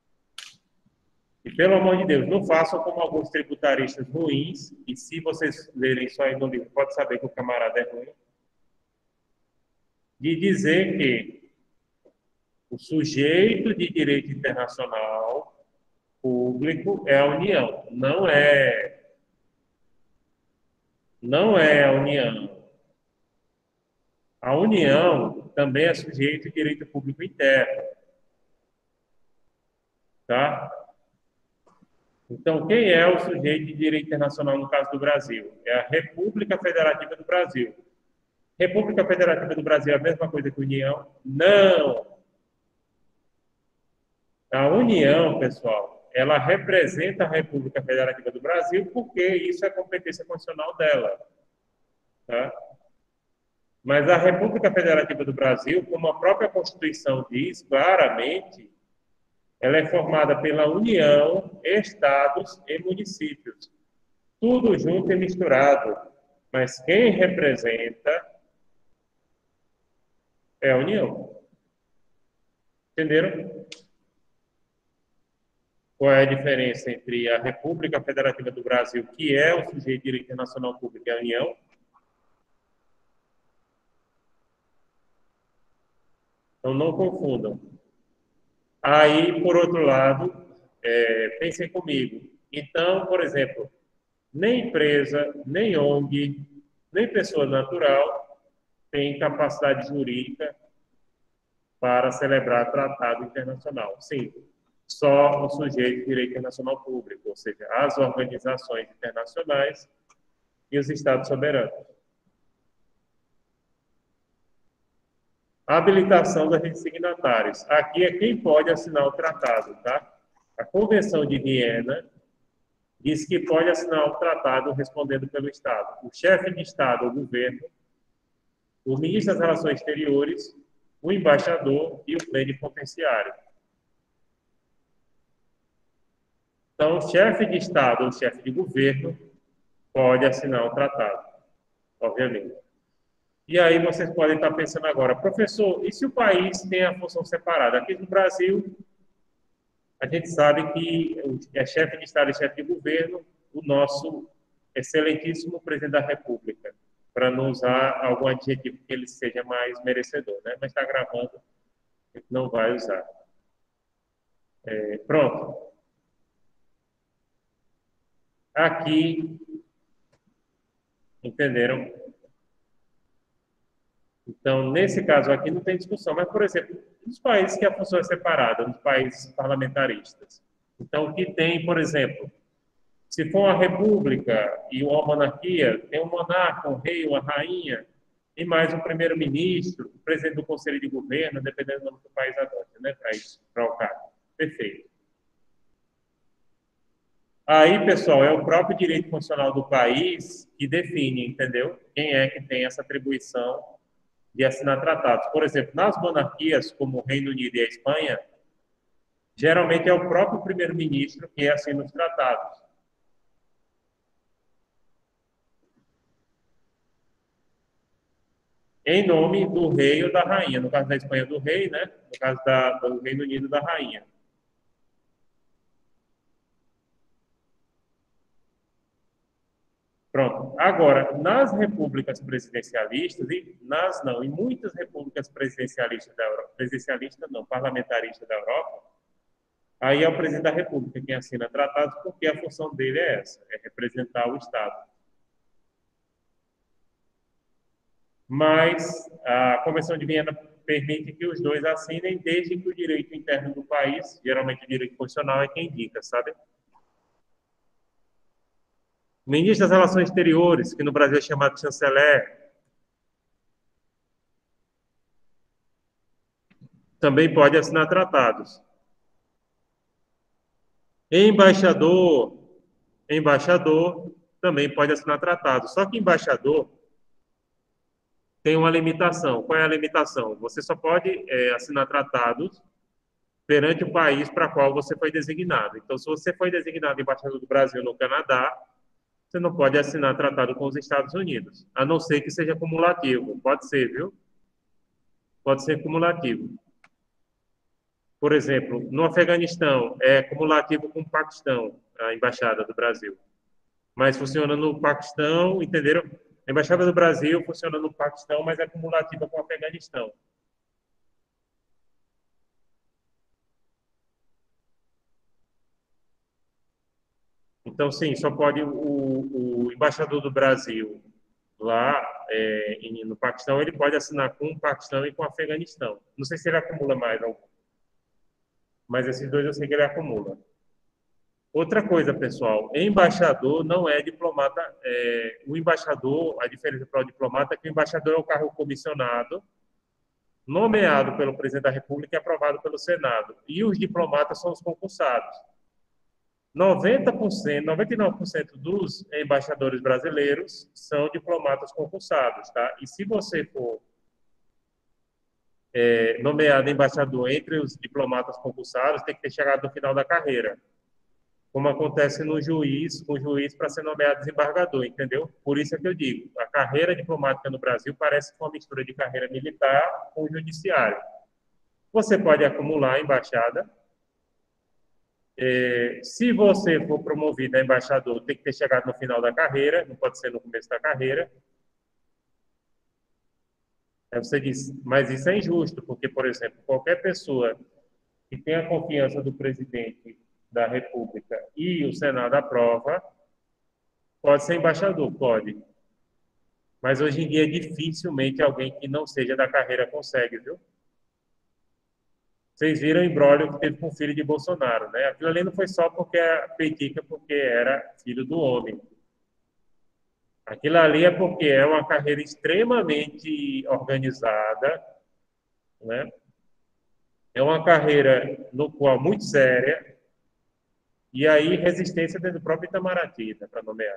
Speaker 1: E, pelo amor de Deus, não façam como alguns tributaristas ruins, e se vocês lerem só aí no livro, pode saber que o camarada é ruim, de dizer que o sujeito de direito internacional público é a União. Não é. Não é a União. A União também é sujeito de direito público interno. Tá? Então, quem é o sujeito de direito internacional no caso do Brasil? É a República Federativa do Brasil. República Federativa do Brasil é a mesma coisa que União? Não! A União, pessoal, ela representa a República Federativa do Brasil porque isso é competência constitucional dela. Tá? Mas a República Federativa do Brasil, como a própria Constituição diz claramente, ela é formada pela União, Estados e municípios. Tudo junto e misturado. Mas quem representa é a União. Entenderam? Qual é a diferença entre a República Federativa do Brasil, que é o sujeito de direito internacional público, e a União? Então, não confundam. Aí, por outro lado, pensem comigo. Então, por exemplo, nem empresa, nem ONG, nem pessoa natural tem capacidade jurídica para celebrar tratado internacional. Sim, só o sujeito de direito internacional público, ou seja, as organizações internacionais e os Estados soberanos. A habilitação dos signatários. Aqui é quem pode assinar o tratado, tá? A Convenção de Viena diz que pode assinar o tratado respondendo pelo Estado. O chefe de Estado, o governo, o ministro das Relações Exteriores, o embaixador e o plenipotenciário. Então, o chefe de Estado ou o chefe de governo pode assinar o tratado, obviamente. E aí vocês podem estar pensando agora, professor, e se o país tem a função separada? Aqui no Brasil, a gente sabe que é chefe de Estado e chefe de governo o nosso excelentíssimo presidente da República, para não usar algum adjetivo que ele seja mais merecedor, né? Mas está gravando, a gente não vai usar. Pronto. Aqui, entenderam? Então, nesse caso aqui não tem discussão, mas, por exemplo, nos países que a função é separada, nos países parlamentaristas. Então, o que tem, por exemplo, se for uma república e uma monarquia, tem um monarca, um rei, uma rainha, e mais um primeiro-ministro, o presidente do conselho de governo, dependendo do nome que o país adota, né, para o cargo. Perfeito. Aí, pessoal, é o próprio direito constitucional do país que define, entendeu? Quem é que tem essa atribuição de assinar tratados. Por exemplo, nas monarquias, como o Reino Unido e a Espanha, geralmente é o próprio primeiro-ministro que assina os tratados. Em nome do rei ou da rainha. No caso da Espanha, do rei, né? No caso do Reino Unido, da rainha. Pronto. Agora, nas repúblicas presidencialistas, em muitas repúblicas presidencialistas da Europa, parlamentaristas da Europa, aí é o presidente da República quem assina tratados, porque a função dele é essa, é representar o Estado. Mas a Convenção de Viena permite que os dois assinem, desde que o direito interno do país, geralmente o direito constitucional, é quem indica, sabe? O ministro das Relações Exteriores, que no Brasil é chamado de chanceler, também pode assinar tratados. Embaixador também pode assinar tratado. Só que embaixador tem uma limitação. Qual é a limitação? Você só pode assinar tratados perante o país para qual você foi designado. Então, se você foi designado embaixador do Brasil no Canadá, você não pode assinar tratado com os Estados Unidos, a não ser que seja cumulativo. Pode ser, viu? Pode ser cumulativo. Por exemplo, no Afeganistão, é cumulativo com o Paquistão, a embaixada do Brasil. Mas funciona no Paquistão, entenderam? A embaixada do Brasil funciona no Paquistão, mas é cumulativa com o Afeganistão. Então, sim, só pode o embaixador do Brasil lá no Paquistão, ele pode assinar com o Paquistão e com o Afeganistão. Não sei se ele acumula mais algum, mas esses dois eu sei que ele acumula. Outra coisa, pessoal, embaixador não é diplomata. O embaixador, a diferença para o diplomata é que o embaixador é o cargo comissionado, nomeado pelo presidente da República e aprovado pelo Senado. E os diplomatas são os concursados. 90%, 99% dos embaixadores brasileiros são diplomatas concursados, tá? E se você for nomeado embaixador entre os diplomatas concursados, tem que ter chegado no final da carreira. Como acontece no juiz, com o juiz para ser nomeado desembargador, entendeu? Por isso é que eu digo, a carreira diplomática no Brasil parece uma mistura de carreira militar com o judiciário. Você pode acumular a embaixada. Se você for promovido a embaixador, tem que ter chegado no final da carreira, não pode ser no começo da carreira. Aí você diz, mas isso é injusto, porque, por exemplo, qualquer pessoa que tenha a confiança do presidente da República e o Senado aprova, pode ser embaixador, pode. Mas hoje em dia dificilmente alguém que não seja da carreira consegue, viu? Vocês viram o imbróglio que teve com o filho de Bolsonaro, né? Aquilo ali não foi só porque era petica, porque era filho do homem. Aquilo ali é porque é uma carreira extremamente organizada, né? É uma carreira no qual muito séria, e aí resistência dentro do próprio Itamaraty, né, para nomear.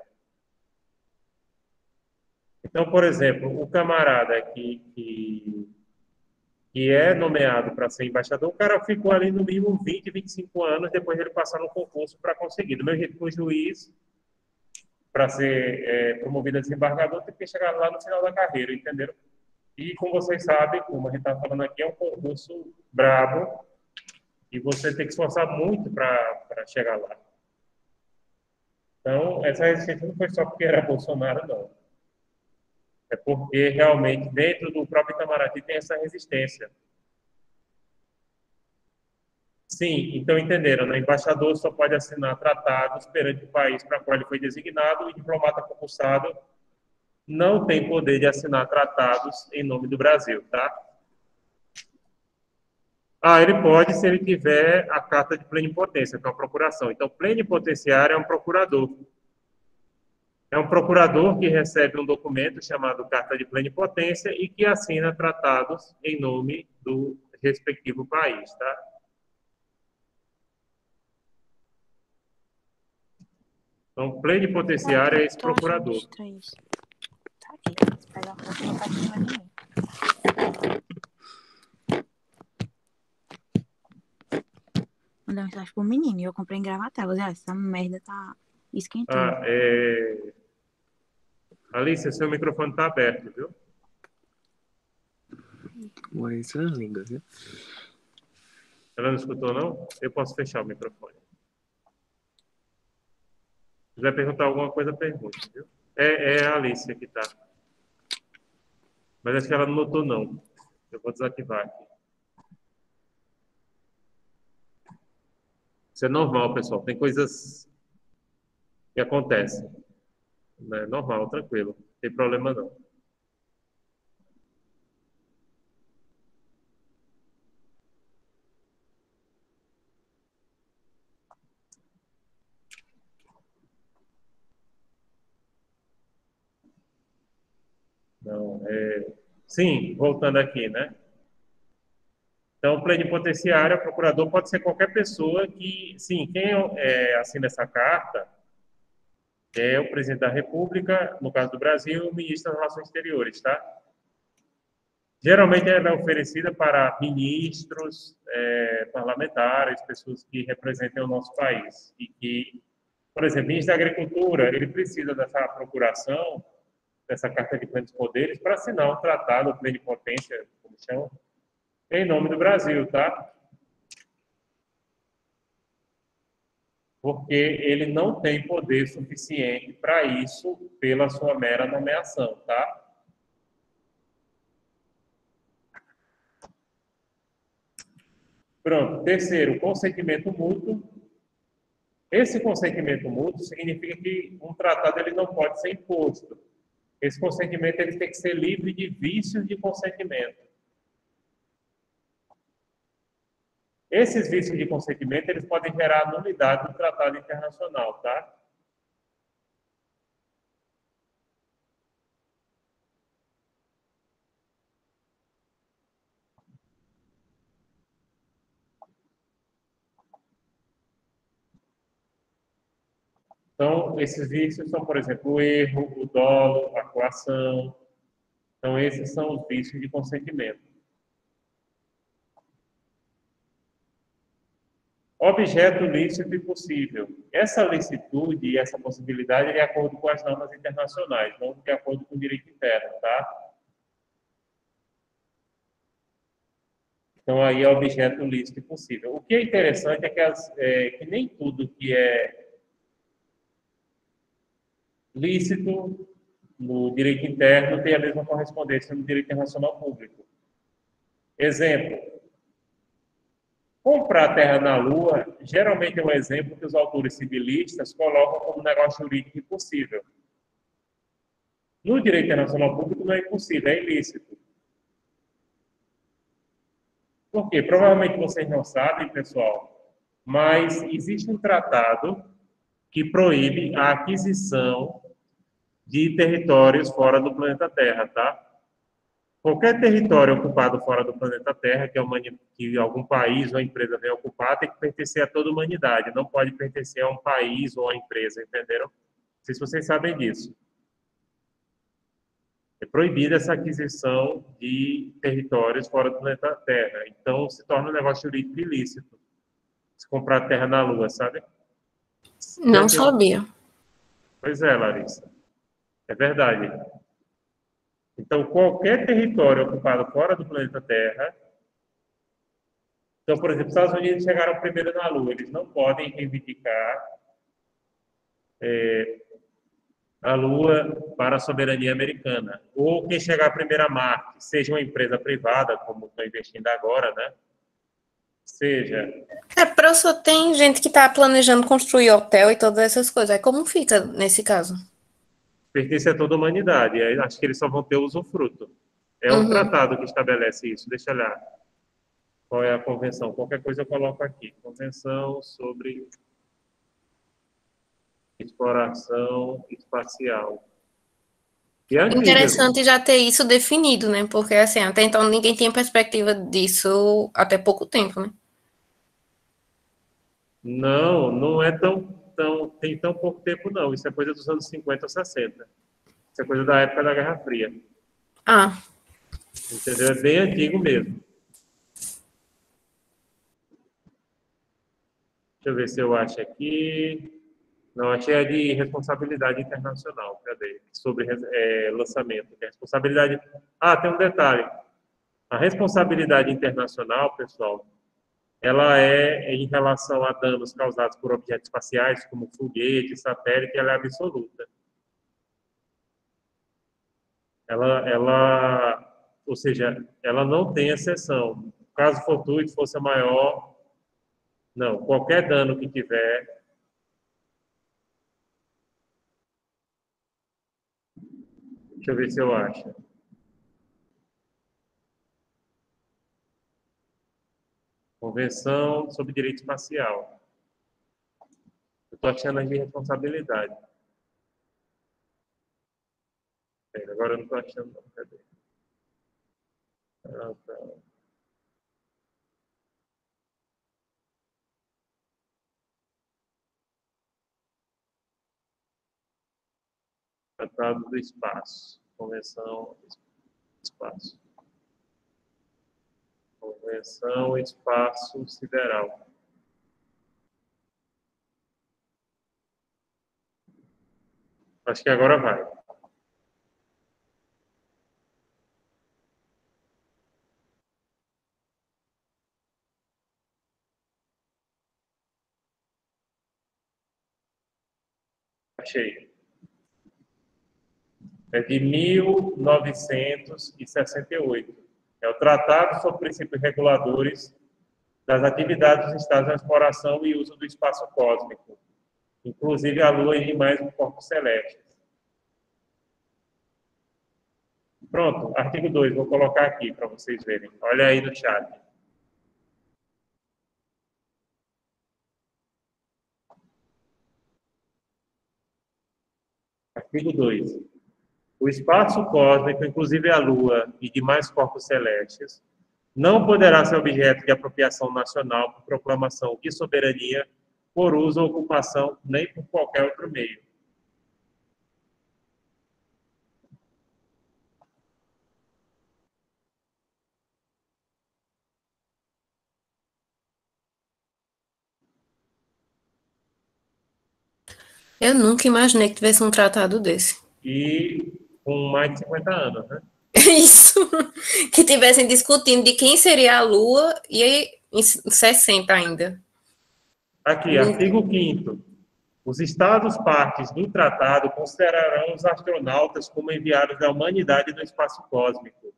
Speaker 1: Então, por exemplo, o camarada que é nomeado para ser embaixador, o cara ficou ali no mínimo 20, 25 anos depois de ele passar no concurso para conseguir. Do mesmo jeito que o juiz, para ser promovido a desembargador, tem que chegar lá no final da carreira, entenderam? E, como vocês sabem, como a gente está falando aqui, é um concurso brabo e você tem que se esforçar muito para chegar lá. Então, essa resistência não foi só porque era Bolsonaro, não. É porque, realmente, dentro do próprio Itamaraty tem essa resistência. Sim, então entenderam, né? O embaixador só pode assinar tratados perante o país para o qual ele foi designado, e o diplomata concursado não tem poder de assinar tratados em nome do Brasil, tá? Ele pode se ele tiver a carta de plenipotência, que é uma procuração. Então, plenipotenciário é um procurador. É um procurador que recebe um documento chamado Carta de Plenipotência e que assina tratados em nome do respectivo país, tá? Então, plenipotenciário é esse procurador.
Speaker 6: Tá aqui. Pega a foto e não tá aqui mais ninguém. Mandei mensagem pro menino e eu comprei em Gravataí. Essa merda tá esquentando.
Speaker 1: Alice, seu microfone está aberto, viu?
Speaker 7: Mas é linda, viu?
Speaker 1: Ela não escutou, não? Eu posso fechar o microfone. Se quiser perguntar alguma coisa, pergunte, viu? É a Alice que está. Mas acho que ela não notou, não. Eu vou desativar aqui. Isso é normal, pessoal. Tem coisas que acontecem. É normal, tranquilo. Não tem problema, não. Não, Sim, voltando aqui, né? Então, plenipotenciário, procurador, pode ser qualquer pessoa que... Sim, quem assina essa carta É o presidente da República, no caso do Brasil, o ministro das Relações Exteriores, tá? Geralmente ela é oferecida para ministros, parlamentares, pessoas que representem o nosso país. E que, por exemplo, o ministro da Agricultura, ele precisa dessa procuração, dessa carta de plenos poderes, para assinar um tratado de plenipotência, como chama, em nome do Brasil, tá? Porque ele não tem poder suficiente para isso pela sua mera nomeação, tá? Pronto. Terceiro, consentimento mútuo. Esse consentimento mútuo significa que um tratado ele não pode ser imposto. Esse consentimento ele tem que ser livre de vícios de consentimento. Esses vícios de consentimento eles podem gerar nulidade do tratado internacional, tá? Então, esses vícios são, por exemplo, o erro, o dolo, a coação. Então, esses são os vícios de consentimento. Objeto lícito e possível. Essa licitude e essa possibilidade é de acordo com as normas internacionais, não de acordo com o direito interno, tá? Então, aí é objeto lícito e possível. O que é interessante é que nem tudo que é lícito no direito interno tem a mesma correspondência no direito internacional público. Exemplo, comprar terra na Lua, geralmente é um exemplo que os autores civilistas colocam como negócio jurídico impossível. No direito internacional público não é impossível, é ilícito. Por quê? Provavelmente vocês não sabem, pessoal, mas existe um tratado que proíbe a aquisição de territórios fora do planeta Terra, tá? Qualquer território ocupado fora do planeta Terra, que algum país ou empresa venha ocupar, tem que pertencer a toda a humanidade, não pode pertencer a um país ou a empresa, entenderam? Não sei se vocês sabem disso. É proibida essa aquisição de territórios fora do planeta Terra. Então, se torna um negócio jurídico ilícito. Se comprar terra na Lua, sabe?
Speaker 2: Não sabia.
Speaker 1: Pois é, Larissa. É verdade. Então, qualquer território ocupado fora do planeta Terra. Então, por exemplo, os Estados Unidos chegaram primeiro na Lua. Eles não podem reivindicar a Lua para a soberania americana. Ou quem chegar primeiro a Marte, seja uma empresa privada, como estão investindo agora, né? Seja.
Speaker 2: Professor, tem gente que está planejando construir hotel e todas essas coisas. Aí como fica nesse caso?
Speaker 1: Pertence a toda a humanidade. Aí acho que eles só vão ter usufruto. É um tratado que estabelece isso. Deixa eu olhar qual é a convenção. Qualquer coisa eu coloco aqui. Convenção sobre exploração espacial. E é antiga.
Speaker 2: Interessante já ter isso definido, né? Porque, assim, até então ninguém tinha perspectiva disso até pouco tempo, né?
Speaker 1: Não, não é tem tão pouco tempo, não. Isso é coisa dos anos 50 ou 60. Isso é coisa da época da Guerra Fria.
Speaker 2: Ah,
Speaker 1: Entendeu? É bem antigo mesmo. Deixa eu ver se eu acho aqui. Não, achei a de responsabilidade internacional. Cadê? Sobre lançamento. Que é responsabilidade. Ah, tem um detalhe. A responsabilidade internacional, pessoal, ela é em relação a danos causados por objetos espaciais, como foguete, satélite, ela é absoluta. Ou seja, ela não tem exceção. Caso fortuito, força maior, não. Qualquer dano que tiver, deixa eu ver se eu acho. Convenção sobre Direito Espacial. Eu estou achando a de responsabilidade. Agora eu não estou achando, não. Cadê? Ah, tá. Tratado do Espaço. Convenção Espaço. Convenção Espaço Sideral. Acho que agora vai. Achei. É de 1968. É o Tratado sobre Princípios Reguladores das Atividades dos Estados na Exploração e Uso do Espaço Cósmico, inclusive a Lua e demais corpos celestes. Pronto, artigo 2, vou colocar aqui para vocês verem. Olha aí no chat. Artigo 2. O espaço cósmico, inclusive a Lua e demais corpos celestes, não poderá ser objeto de apropriação nacional por proclamação de soberania, por uso ou ocupação, nem por qualquer outro meio.
Speaker 2: Eu nunca imaginei que tivesse um tratado desse.
Speaker 1: E com mais de 50 anos, né?
Speaker 2: Isso. Que tivessem discutindo de quem seria a Lua e aí, em 60 ainda.
Speaker 1: Aqui, artigo 5º. Os Estados partes do tratado considerarão os astronautas como enviados da humanidade no espaço cósmico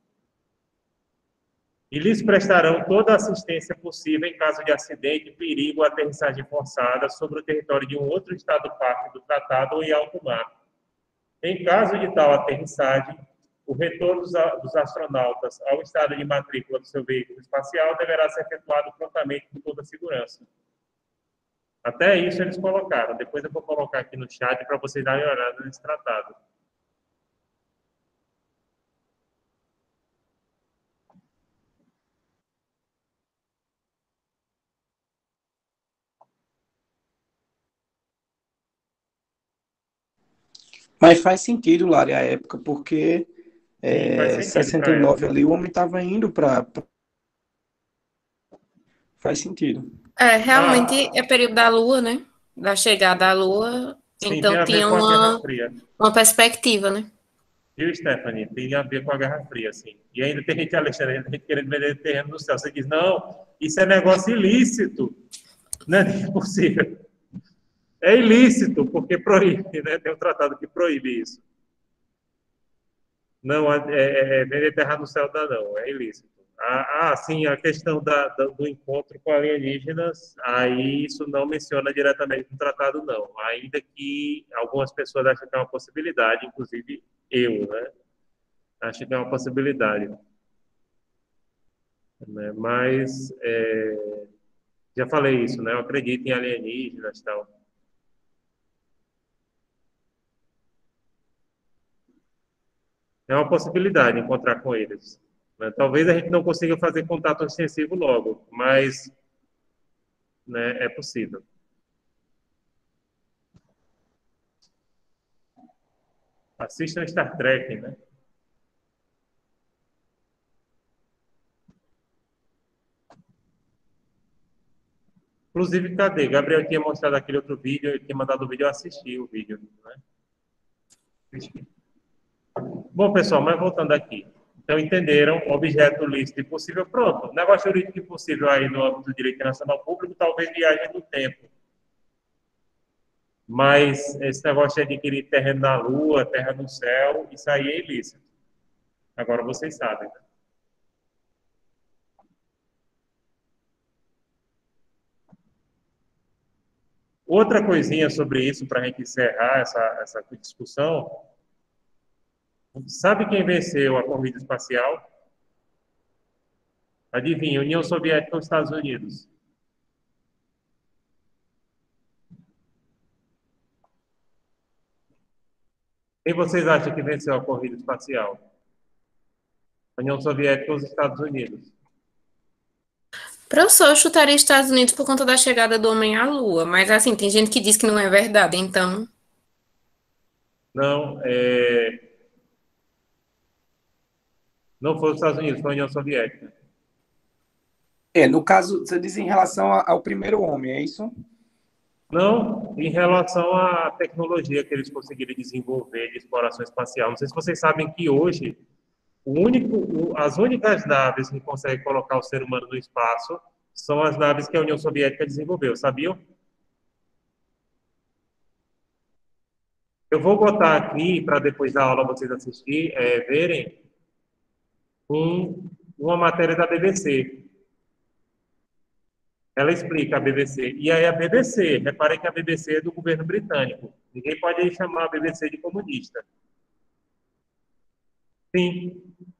Speaker 1: e lhes prestarão toda a assistência possível em caso de acidente, perigo ou aterrissagem forçada sobre o território de um outro Estado parte do tratado ou em alto mar. Em caso de tal aterrissagem, o retorno dos astronautas ao estado de matrícula do seu veículo espacial deverá ser efetuado prontamente com toda a segurança. Até isso eles colocaram. Depois eu vou colocar aqui no chat para vocês darem uma olhada nesse tratado.
Speaker 8: Mas faz sentido, Lari, a época, porque
Speaker 1: Sim, faz sentido para
Speaker 8: 69 ali, o homem estava indo para... Faz sentido.
Speaker 2: Realmente é período da Lua, né? Da chegada à Lua.
Speaker 1: Sim,
Speaker 2: Então
Speaker 1: tem a ver
Speaker 2: tinha
Speaker 1: com a Guerra Fria.
Speaker 2: uma perspectiva, né?
Speaker 1: Viu, Stephanie? Tem a ver com a Guerra Fria, sim. E ainda tem gente, Alexandre, tem gente querendo vender terreno no céu. Você diz, não, isso é negócio ilícito. Não é possível. É ilícito, porque proíbe, né? Tem um tratado que proíbe isso. Não, vender terra no céu não, é ilícito. Sim, a questão do encontro com alienígenas, aí isso não menciona diretamente no tratado, não. Ainda que algumas pessoas acham que é uma possibilidade, inclusive eu, né? Acho que é uma possibilidade. Né? Mas, já falei isso, né? Eu acredito em alienígenas e tal. É uma possibilidade encontrar com eles. Né? Talvez a gente não consiga fazer contato extensivo logo, mas, né, é possível. Assistam Star Trek, né? Inclusive, cadê? Gabriel tinha mostrado aquele outro vídeo, ele tinha mandado o vídeo, eu assisti o vídeo, né? Bom, pessoal, mas voltando aqui. Então, entenderam, objeto lícito e possível, pronto. Negócio jurídico impossível aí no âmbito do direito internacional público, talvez viagem no tempo. Mas esse negócio de adquirir terreno na Lua, terra no céu, isso aí é ilícito. Agora vocês sabem, né? Outra coisinha sobre isso, para a gente encerrar essa discussão. Sabe quem venceu a corrida espacial? Adivinha, União Soviética ou Estados Unidos? Quem vocês acham que venceu a corrida espacial? A União Soviética ou os Estados Unidos?
Speaker 2: Professor, eu chutaria Estados Unidos por conta da chegada do homem à Lua, mas assim, tem gente que diz que não é verdade, então...
Speaker 1: Não, não foi os Estados Unidos, foi a União Soviética.
Speaker 8: No caso, você diz em relação ao primeiro homem, é isso?
Speaker 1: Não, em relação à tecnologia que eles conseguiram desenvolver de exploração espacial. Não sei se vocês sabem que hoje as únicas naves que conseguem colocar o ser humano no espaço são as naves que a União Soviética desenvolveu, sabiam? Eu vou botar aqui para depois da aula vocês verem uma matéria da BBC. Ela explica a BBC. E aí a BBC, reparem que a BBC é do governo britânico. Ninguém pode chamar a BBC de comunista. Sim.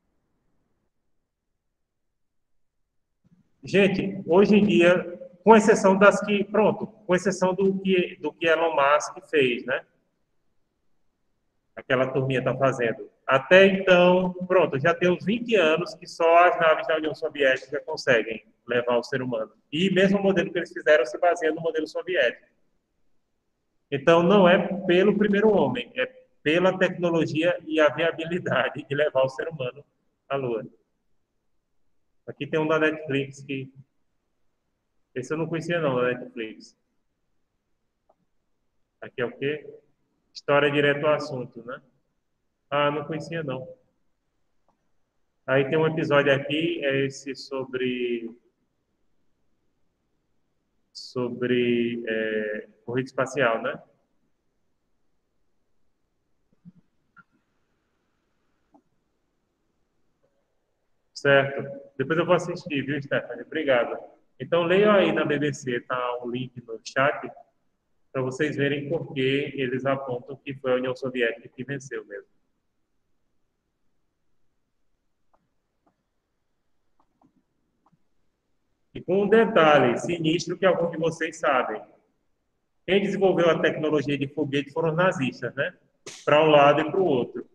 Speaker 1: Gente, hoje em dia, com exceção das que, pronto, com exceção do que Elon Musk fez, né? Aquela turminha está fazendo. Até então, pronto, já tem uns 20 anos que só as naves da União Soviética conseguem levar o ser humano. E mesmo o modelo que eles fizeram se baseia no modelo soviético. Então, não é pelo primeiro homem, é pela tecnologia e a viabilidade de levar o ser humano à Lua. Aqui tem um da Netflix que... Esse eu não conhecia não, da Netflix. Aqui é o quê? História direto ao assunto, né? Ah, não conhecia não. Aí tem um episódio aqui, é esse sobre corrida espacial, né? Certo. Depois eu vou assistir, viu, Stephanie? Obrigado. Então, leiam aí na BBC, tá um link no chat, para vocês verem por que eles apontam que foi a União Soviética que venceu mesmo. E com um detalhe sinistro que alguns de vocês sabem. Quem desenvolveu a tecnologia de foguete foram os nazistas, né? Para um lado e para o outro.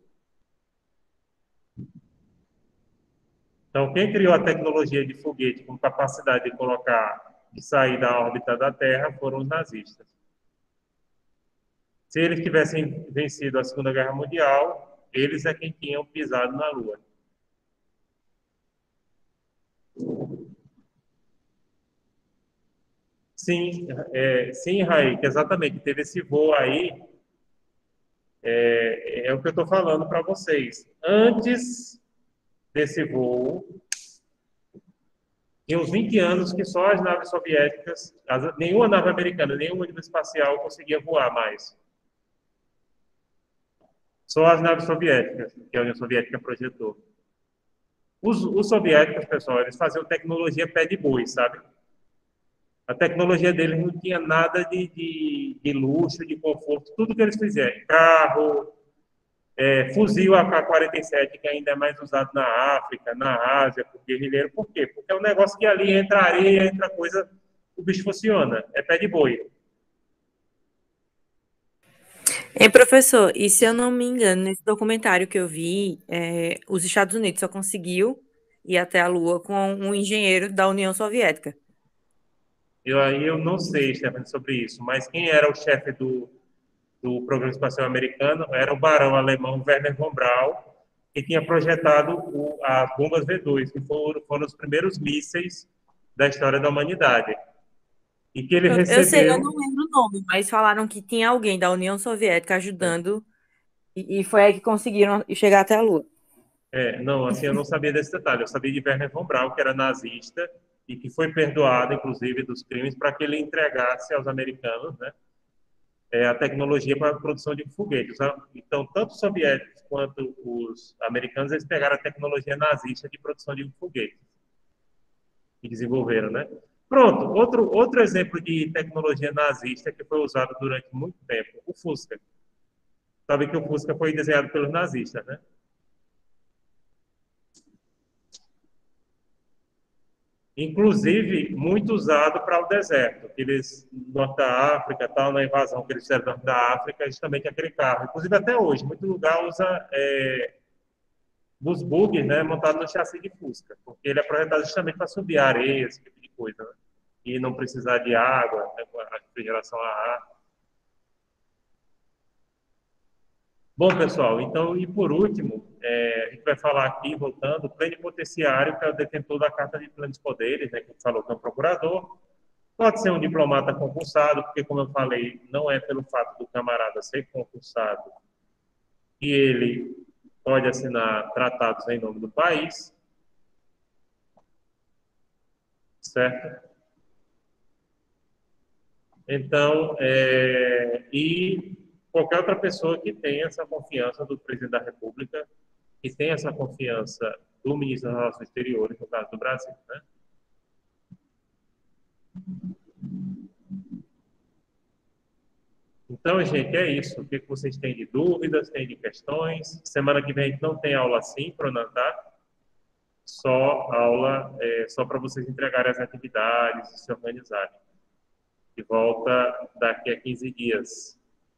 Speaker 1: Então, quem criou a tecnologia de foguete com capacidade de de sair da órbita da Terra foram os nazistas. Se eles tivessem vencido a Segunda Guerra Mundial, eles é quem tinham pisado na Lua. Sim, sim, Raik, exatamente. Teve esse voo aí, é o que eu estou falando para vocês. Antes desse voo, tinha uns 20 anos que só as naves soviéticas, nenhuma nave americana, nenhuma nave espacial conseguia voar mais. Só as naves soviéticas, que a União Soviética projetou. Os soviéticos, pessoal, eles faziam tecnologia pé de boi, sabe? A tecnologia deles não tinha nada de luxo, de conforto, tudo que eles fizeram. Carro, fuzil AK-47, que ainda é mais usado na África, na Ásia, por guerrilheiro. Por quê? Porque é um negócio que ali entra areia, entra coisa, o bicho funciona. É pé de boi.
Speaker 9: Professor, e se eu não me engano, nesse documentário que eu vi, os Estados Unidos só conseguiu ir até a Lua com um engenheiro da União Soviética.
Speaker 1: Eu não sei, Stephanie, sobre isso, mas quem era o chefe do Programa Espacial Americano era o barão alemão Werner von Braun, que tinha projetado as bombas V2, que foram os primeiros mísseis da história da humanidade. E que ele
Speaker 9: Eu sei, eu
Speaker 1: recebeu...
Speaker 9: não lembro o nome, mas falaram que tinha alguém da União Soviética ajudando, e foi aí que conseguiram chegar até a Lua.
Speaker 1: Não, assim, eu não sabia desse detalhe. Eu sabia de Werner von Braun, que era nazista, e que foi perdoado, inclusive, dos crimes, para que ele entregasse aos americanos, né, a tecnologia para a produção de foguetes. Então, tanto os soviéticos quanto os americanos, eles pegaram a tecnologia nazista de produção de foguetes e desenvolveram, né? Pronto, outro exemplo de tecnologia nazista que foi usado durante muito tempo, o Fusca. Sabe que o Fusca foi desenhado pelos nazistas, né? Inclusive, muito usado para o deserto. Eles, no norte da África, tal, na invasão que eles fizeram no norte da África, justamente aquele carro. Inclusive, até hoje, muito lugar usa os bugs, né, montados no chassi de Fusca, porque ele é projetado justamente para subir a areia, esse tipo de coisa, né? E não precisar de água, né, a refrigeração a ar. Bom, pessoal, então, e por último, a gente vai falar aqui, voltando, o plenipotenciário, que é o detentor da Carta de Plenos Poderes, né, que a gente falou que é um procurador. Pode ser um diplomata concursado, porque, como eu falei, não é pelo fato do camarada ser concursado que ele pode assinar tratados em nome do país, certo? Então, e qualquer outra pessoa que tenha essa confiança do presidente da República, que tenha essa confiança do ministro das Relações Exteriores, no caso do Brasil, né? Então, gente, é isso. O que vocês têm de dúvidas, têm de questões? Semana que vem a gente não tem aula síncrona, tá? Só aula, só para vocês entregarem as atividades e se organizarem. De volta daqui a 15 dias.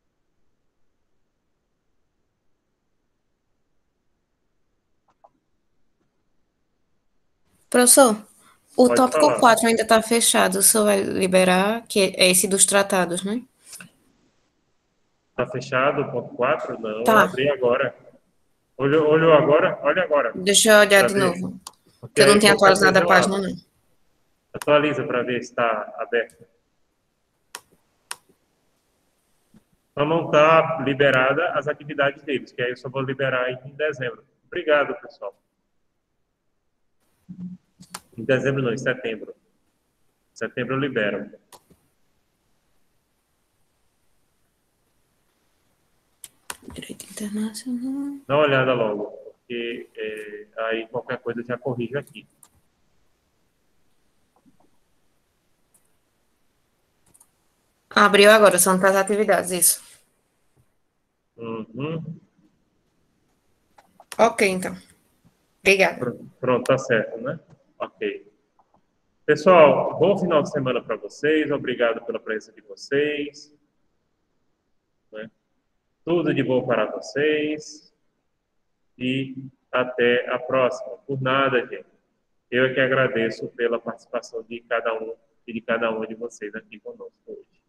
Speaker 2: Professor, o
Speaker 1: Pode
Speaker 2: tópico
Speaker 1: falar.
Speaker 2: 4 ainda está fechado, o senhor vai liberar, que é esse dos tratados, né?
Speaker 1: Tá fechado o ponto 4? Não, eu
Speaker 2: Tá.
Speaker 1: abri agora. Olhou agora? Olha agora.
Speaker 2: Deixa eu olhar
Speaker 1: Pra
Speaker 2: de
Speaker 1: ver.
Speaker 2: novo,
Speaker 1: Porque
Speaker 2: que eu não
Speaker 1: aí
Speaker 2: tenho
Speaker 1: qualquer
Speaker 2: atualizado a
Speaker 1: coisa eu
Speaker 2: página,
Speaker 1: abro.
Speaker 2: não.
Speaker 1: Atualiza para ver se está aberto. Só não está liberada as atividades deles, que aí eu só vou liberar em dezembro. Obrigado, pessoal. Em dezembro não, em setembro. Em setembro eu libero.
Speaker 2: Direito internacional.
Speaker 1: Dá uma olhada logo, porque aí qualquer coisa eu já corrijo aqui.
Speaker 2: Abriu agora, são para as atividades, isso.
Speaker 1: Uhum.
Speaker 2: Ok, então. Obrigada.
Speaker 1: Pronto, tá certo, né? Ok. Pessoal, bom final de semana para vocês. Obrigado pela presença de vocês. Né? Tudo de bom para vocês. E até a próxima. Por nada, gente. Eu é que agradeço pela participação de cada um e de cada uma de vocês aqui conosco hoje.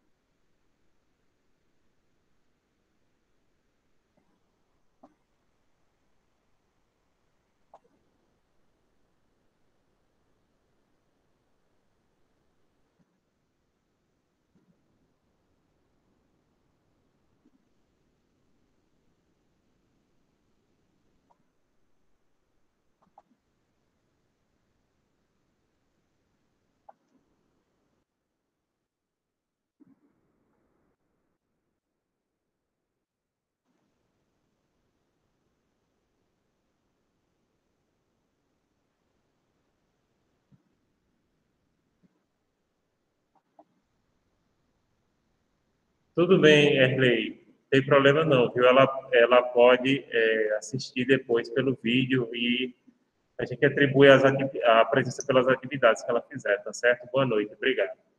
Speaker 1: Tudo bem, Erlei. Não tem problema não, viu? Ela pode assistir depois pelo vídeo e a gente atribui a presença pelas atividades que ela fizer, tá certo? Boa noite, obrigado.